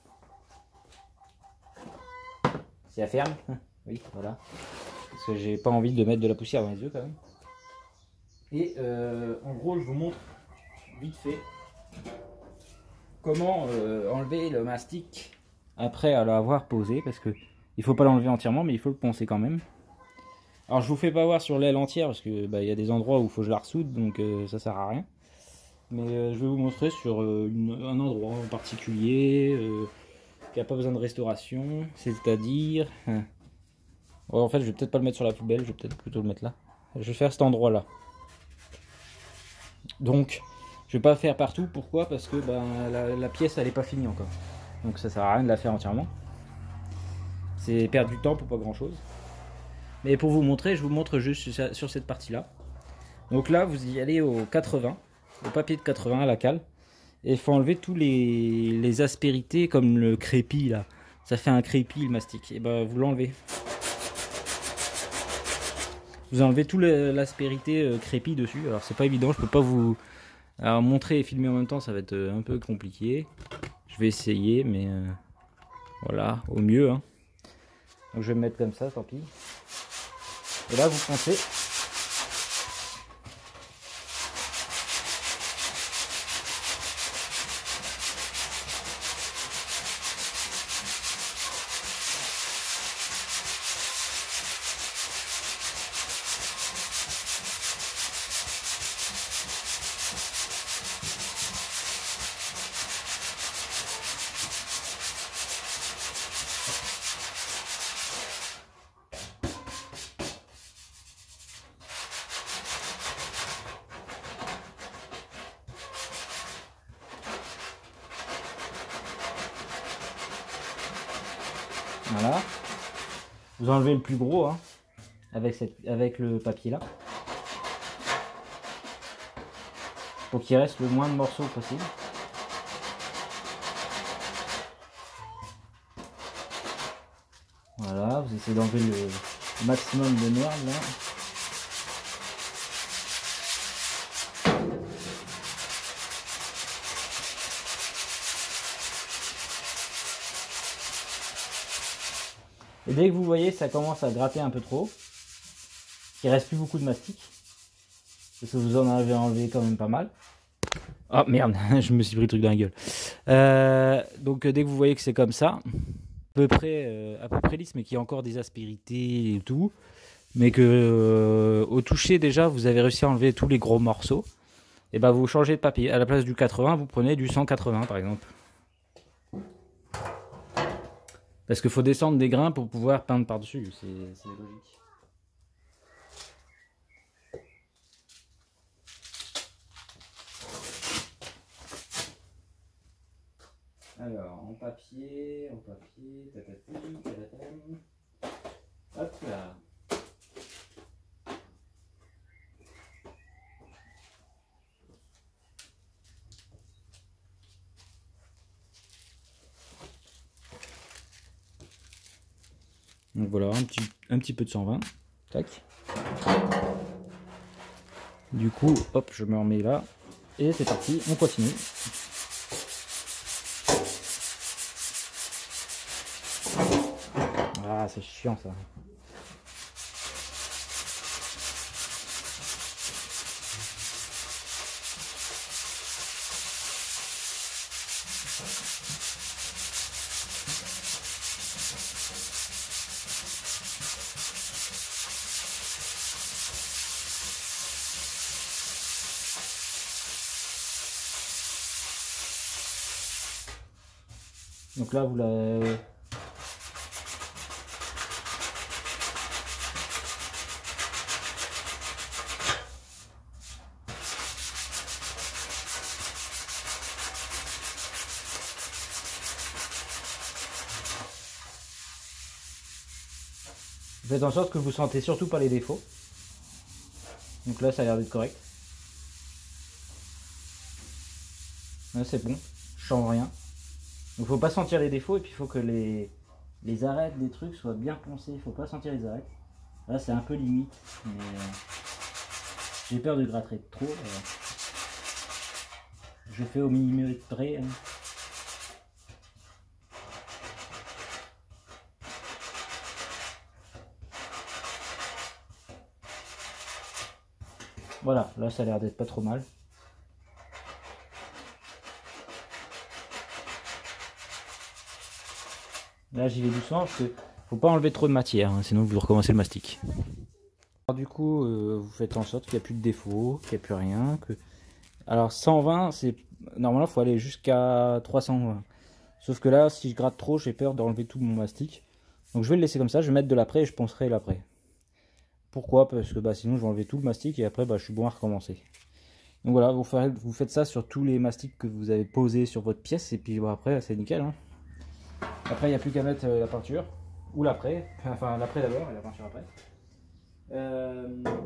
C'est la ferme. Oui, voilà. Parce que j'ai pas envie de mettre de la poussière dans les œufs quand même. Et euh, en gros, je vous montre vite fait comment euh, enlever le mastic après l'avoir posé. Parce que il faut pas l'enlever entièrement, mais il faut le poncer quand même. Alors je vous fais pas voir sur l'aile entière parce que bah, y a des endroits où il faut que je la ressoude, donc euh, ça sert à rien. Mais euh, je vais vous montrer sur euh, une, un endroit en particulier euh, qui n'a pas besoin de restauration, c'est-à-dire... Hein. Ouais, en fait, je vais peut-être pas le mettre sur la poubelle, je vais peut-être plutôt le mettre là. Je vais faire cet endroit-là. Donc, je vais pas faire partout. Pourquoi? Parce que ben, la, la pièce, elle n'est pas finie encore. Donc ça sert à rien de la faire entièrement. C'est perdre du temps pour pas grand-chose. Mais pour vous montrer, je vous montre juste sur, sur cette partie-là. Donc là, vous y allez au quatre-vingts. Au papier de quatre-vingts à la cale, et il faut enlever tous les, les aspérités comme le crépi là, ça fait un crépi le mastic, et ben vous l'enlevez, vous enlevez tout l'aspérité euh, crépi dessus. Alors c'est pas évident, je peux pas vous alors, montrer et filmer en même temps, ça va être un peu compliqué, je vais essayer mais euh, voilà au mieux hein. Donc je vais me mettre comme ça, tant pis. Et là vous pensez Voilà. Vous enlevez le plus gros hein, avec, cette, avec le papier là. Pour qu'il reste le moins de morceaux possible. Voilà, vous essayez d'enlever le maximum de merde là. Et dès que vous voyez ça commence à gratter un peu trop, qu'il reste plus beaucoup de mastic, parce que vous en avez enlevé quand même pas mal. Oh merde, je me suis pris le truc dans la gueule. Euh, donc dès que vous voyez que c'est comme ça, à peu près, euh, à peu près lisse, mais qu'il y a encore des aspérités et tout, mais que euh, au toucher déjà vous avez réussi à enlever tous les gros morceaux, et ben vous changez de papier. À la place du quatre-vingts, vous prenez du cent quatre-vingts par exemple. Parce qu'il faut descendre des grains pour pouvoir peindre par-dessus, c'est logique. Alors, en papier, en papier, tatati, tatatam. Hop là. Donc voilà, un petit, un petit peu de cent vingt. Tac. Du coup, hop, je me remets là. Et c'est parti, on continue. Ah, c'est chiant ça. Donc là, vous l'avez... Faites en sorte que vous sentez surtout pas les défauts. Donc là, ça a l'air d'être correct. Là, c'est bon, je change rien. Donc faut pas sentir les défauts et puis il faut que les, les arêtes des trucs soient bien poncées. Il faut pas sentir les arêtes. Là c'est un peu limite, mais euh, j'ai peur de gratter trop. Euh, je fais au millimètre près. Hein. Voilà, là ça a l'air d'être pas trop mal. Là j'y vais doucement parce que faut pas enlever trop de matière, hein, sinon vous recommencez le mastic. Alors du coup euh, vous faites en sorte qu'il n'y a plus de défaut, qu'il n'y a plus rien. Que... Alors cent vingt, c'est normalement il faut aller jusqu'à trois cent vingt. Sauf que là si je gratte trop j'ai peur d'enlever tout mon mastic. Donc je vais le laisser comme ça, je vais mettre de l'après et je poncerai l'après. Pourquoi? Parce que bah, sinon je vais enlever tout le mastic et après bah, je suis bon à recommencer. Donc voilà, vous, ferez, vous faites ça sur tous les mastics que vous avez posés sur votre pièce et puis bah, après c'est nickel. Hein. Après il n'y a plus qu'à mettre euh, la peinture ou l'après, enfin l'après d'abord et la peinture après. Euh...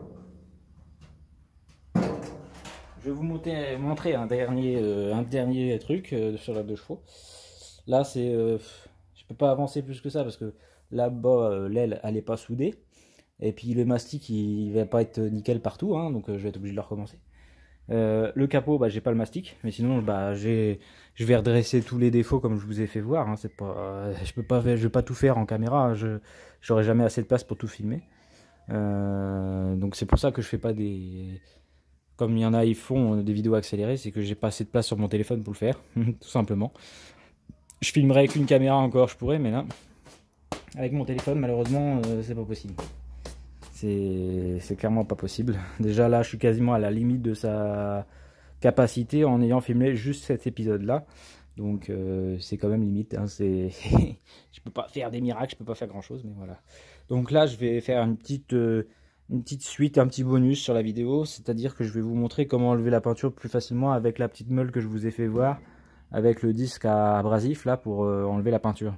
Je vais vous montrer, montrer un, dernier, euh, un dernier truc euh, sur la deux chevaux. Là c'est, euh, je peux pas avancer plus que ça parce que là-bas euh, l'aile elle n'est pas soudée. Et puis le mastic il, il va pas être nickel partout, hein, donc euh, je vais être obligé de le recommencer. Euh, le capot, bah, j'ai pas le mastic, mais sinon bah, je vais redresser tous les défauts comme je vous ai fait voir. Hein, c'est pas, euh, je peux pas, je vais pas tout faire en caméra, je j'aurai jamais assez de place pour tout filmer. Euh, donc c'est pour ça que je fais pas des, comme il y en a ils font des vidéos accélérées, c'est que j'ai pas assez de place sur mon téléphone pour le faire, tout simplement. Je filmerai avec une caméra encore, je pourrais, mais là, avec mon téléphone, malheureusement, euh, c'est pas possible. C'est clairement pas possible. Déjà là, je suis quasiment à la limite de sa capacité en ayant filmé juste cet épisode-là. Donc euh, c'est quand même limite. Hein, je peux pas faire des miracles, je peux pas faire grand-chose, mais voilà. Donc là, je vais faire une petite, euh, une petite suite, un petit bonus sur la vidéo. C'est-à-dire que je vais vous montrer comment enlever la peinture plus facilement avec la petite meule que je vous ai fait voir, avec le disque à abrasif là pour euh, enlever la peinture.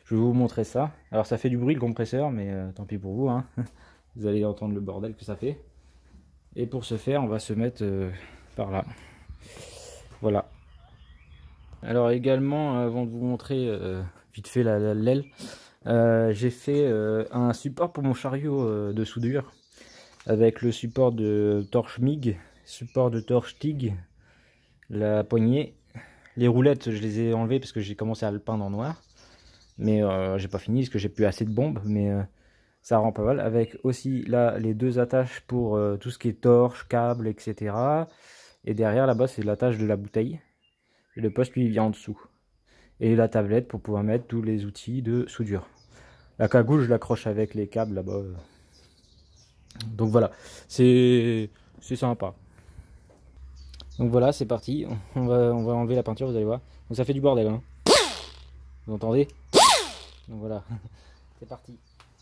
Je vais vous montrer ça. Alors ça fait du bruit le compresseur, mais euh, tant pis pour vous, hein. Vous allez entendre le bordel que ça fait. Et pour ce faire, on va se mettre euh, par là. Voilà. Alors également, avant de vous montrer euh, vite fait la l'aile, euh, j'ai fait euh, un support pour mon chariot euh, de soudure. Avec le support de torche M I G, support de torche T I G, la poignée. Les roulettes, je les ai enlevées parce que j'ai commencé à le peindre en noir. Mais euh, j'ai pas fini parce que j'ai plus assez de bombes. Mais euh, ça rend pas mal. Avec aussi là les deux attaches pour euh, tout ce qui est torche, câble, et cetera. Et derrière là-bas c'est l'attache de la bouteille. Et le poste lui il vient en dessous. Et la tablette pour pouvoir mettre tous les outils de soudure. La cagoule je l'accroche avec les câbles là-bas. Donc voilà, c'est sympa. Donc voilà, c'est parti. On va, on va enlever la peinture, vous allez voir. Donc ça fait du bordel, hein. Vous entendez? Donc voilà, c'est parti.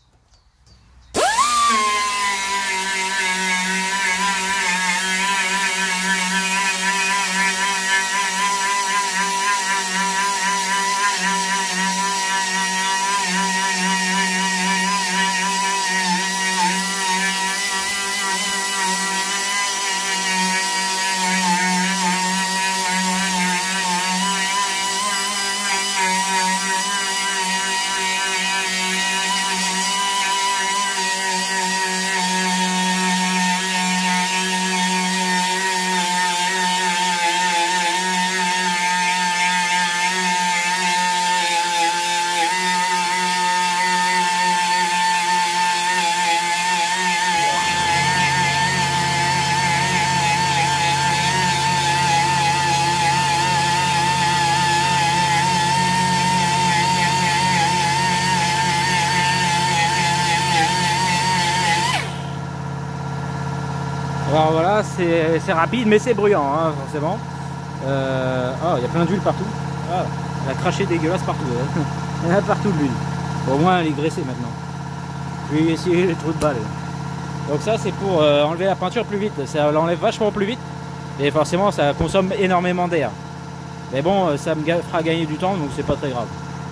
Alors voilà, c'est rapide mais c'est bruyant, hein, forcément. Euh, oh, il y a plein d'huile partout. Ah, elle a craché dégueulasse partout. Il y en a partout de l'huile. Bon, au moins elle est graissée maintenant. Je vais essayer les trous de balles. Donc ça c'est pour euh, enlever la peinture plus vite. Ça l'enlève vachement plus vite. Et forcément ça consomme énormément d'air. Mais bon, ça me fera gagner du temps, donc c'est pas très grave.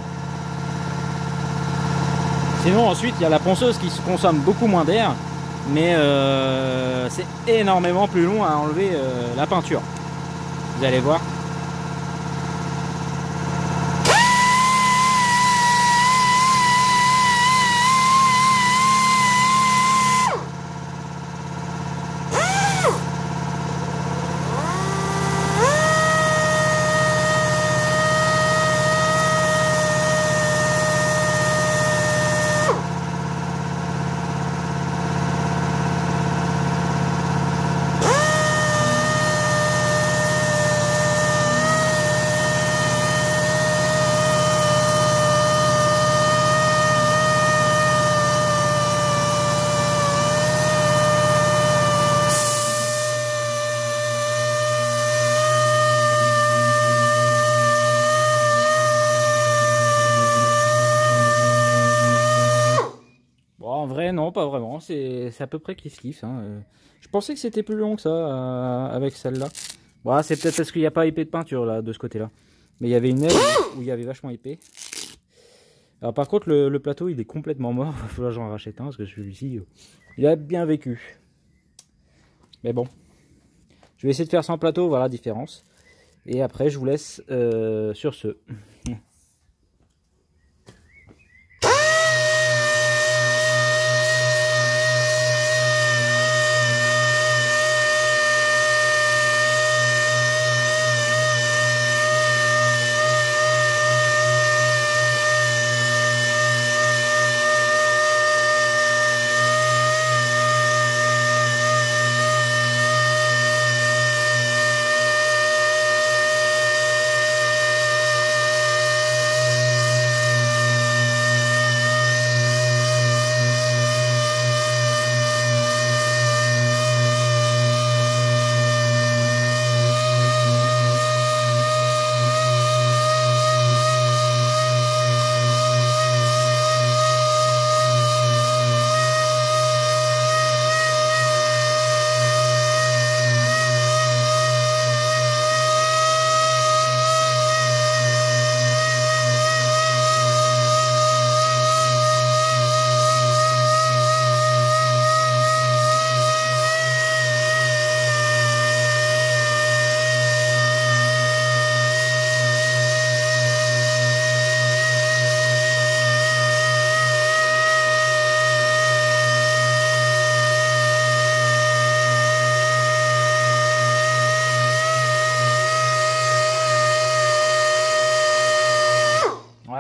Sinon ensuite il y a la ponceuse qui consomme beaucoup moins d'air. Mais euh, c'est énormément plus long à enlever euh, la peinture. Vous allez voir. En vrai, non, pas vraiment. C'est à peu près kiff-kiff. Hein. Euh, je pensais que c'était plus long que ça euh, avec celle-là. Bon, c'est peut-être parce qu'il n'y a pas épais de peinture là de ce côté-là. Mais il y avait une aile où il y avait vachement épais. Alors par contre, le, le plateau, il est complètement mort. Il va falloir que j'en rachète un parce que celui-ci, il a bien vécu. Mais bon. Je vais essayer de faire sans plateau, voir la différence. Et après, je vous laisse euh, sur ce.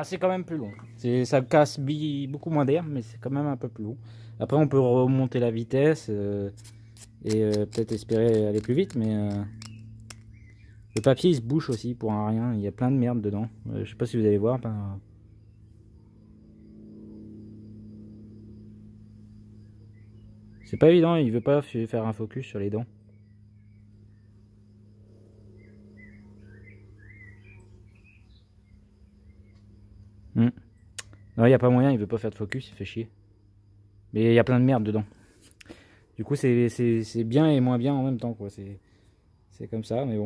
bah, c'est quand même plus long. Ça casse beaucoup moins d'air, mais c'est quand même un peu plus long. Après, on peut remonter la vitesse euh, et euh, peut-être espérer aller plus vite, mais euh, le papier il se bouche aussi pour un rien. Il y a plein de merde dedans. Euh, je sais pas si vous allez voir. Ben... C'est pas évident, il veut pas faire un focus sur les dents. Hmm. Non, il n'y a pas moyen, il veut pas faire de focus, il fait chier. Mais il y a plein de merde dedans. Du coup, c'est bien et moins bien en même temps, quoi. C'est comme ça, mais bon.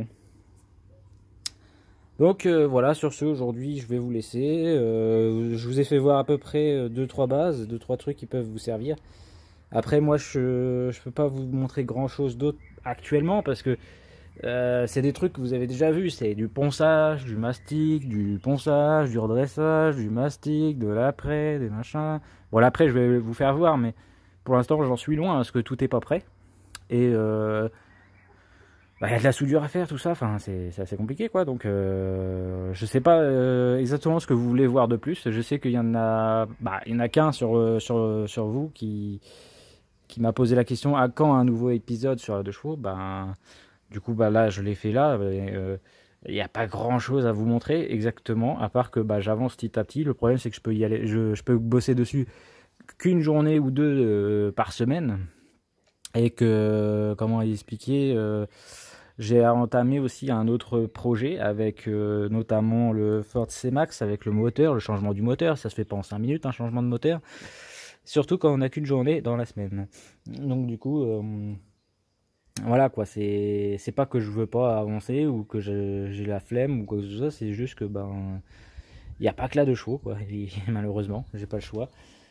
Donc euh, voilà, sur ce, aujourd'hui, je vais vous laisser. Euh, je vous ai fait voir à peu près deux trois bases, deux trois trucs qui peuvent vous servir. Après, moi, je ne peux pas vous montrer grand-chose d'autre actuellement, parce que euh, c'est des trucs que vous avez déjà vus. C'est du ponçage, du mastic, du ponçage, du redressage, du mastic, de l'après, des machins. Bon, l'après, je vais vous faire voir, mais pour l'instant, j'en suis loin, parce que tout n'est pas prêt. Et... Euh, bah, y a de la soudure à faire, tout ça, enfin, c'est assez compliqué, quoi. Donc, euh, je sais pas euh, exactement ce que vous voulez voir de plus. Je sais qu'il y en a, bah, il y en a qu'un sur, euh, sur, sur vous qui, qui m'a posé la question à quand un nouveau épisode sur la deux chevaux. Ben, du coup, bah, là, je l'ai fait là. Euh, il n'y a pas grand chose à vous montrer exactement, à part que bah, j'avance petit à petit. Le problème, c'est que je peux y aller, je, je peux bosser dessus qu'une journée ou deux euh, par semaine. Et que, comment expliquer, euh, j'ai entamé aussi un autre projet avec euh, notamment le Ford C-Max avec le moteur, le changement du moteur. Ça se fait pas en cinq minutes, un changement de moteur. Surtout quand on n'a qu'une journée dans la semaine. Donc du coup, euh, voilà quoi, c'est pas que je veux pas avancer ou que j'ai la flemme ou quoi que ce soit, c'est juste que ben il n'y a pas que là de chevaux quoi, et, malheureusement, j'ai pas le choix.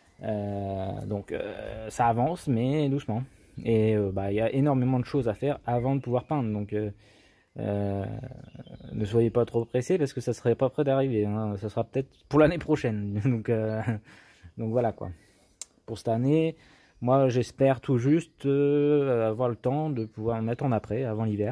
Euh, donc euh, ça avance mais doucement. Et euh, bah, y a énormément de choses à faire avant de pouvoir peindre. Donc euh, euh, ne soyez pas trop pressés parce que ça serait pas près d'arriver. Hein. Ça sera peut-être pour l'année prochaine. donc, euh, donc voilà quoi. Pour cette année, moi j'espère tout juste euh, avoir le temps de pouvoir mettre en après avant l'hiver.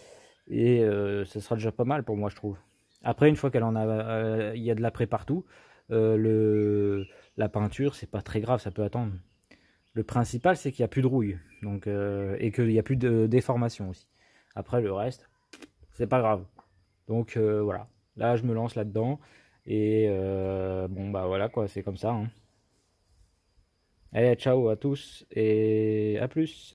Et euh, ça sera déjà pas mal pour moi je trouve. Après une fois qu'elle en a, euh, il y a de l'après partout. Euh, le, la peinture c'est pas très grave, ça peut attendre. Le principal, c'est qu'il n'y a plus de rouille donc, euh, et qu'il n'y a plus de déformation aussi. Après, le reste, c'est pas grave. Donc euh, voilà, là, je me lance là-dedans. Et euh, bon, bah voilà quoi, c'est comme ça. Hein. Allez, ciao à tous et à plus.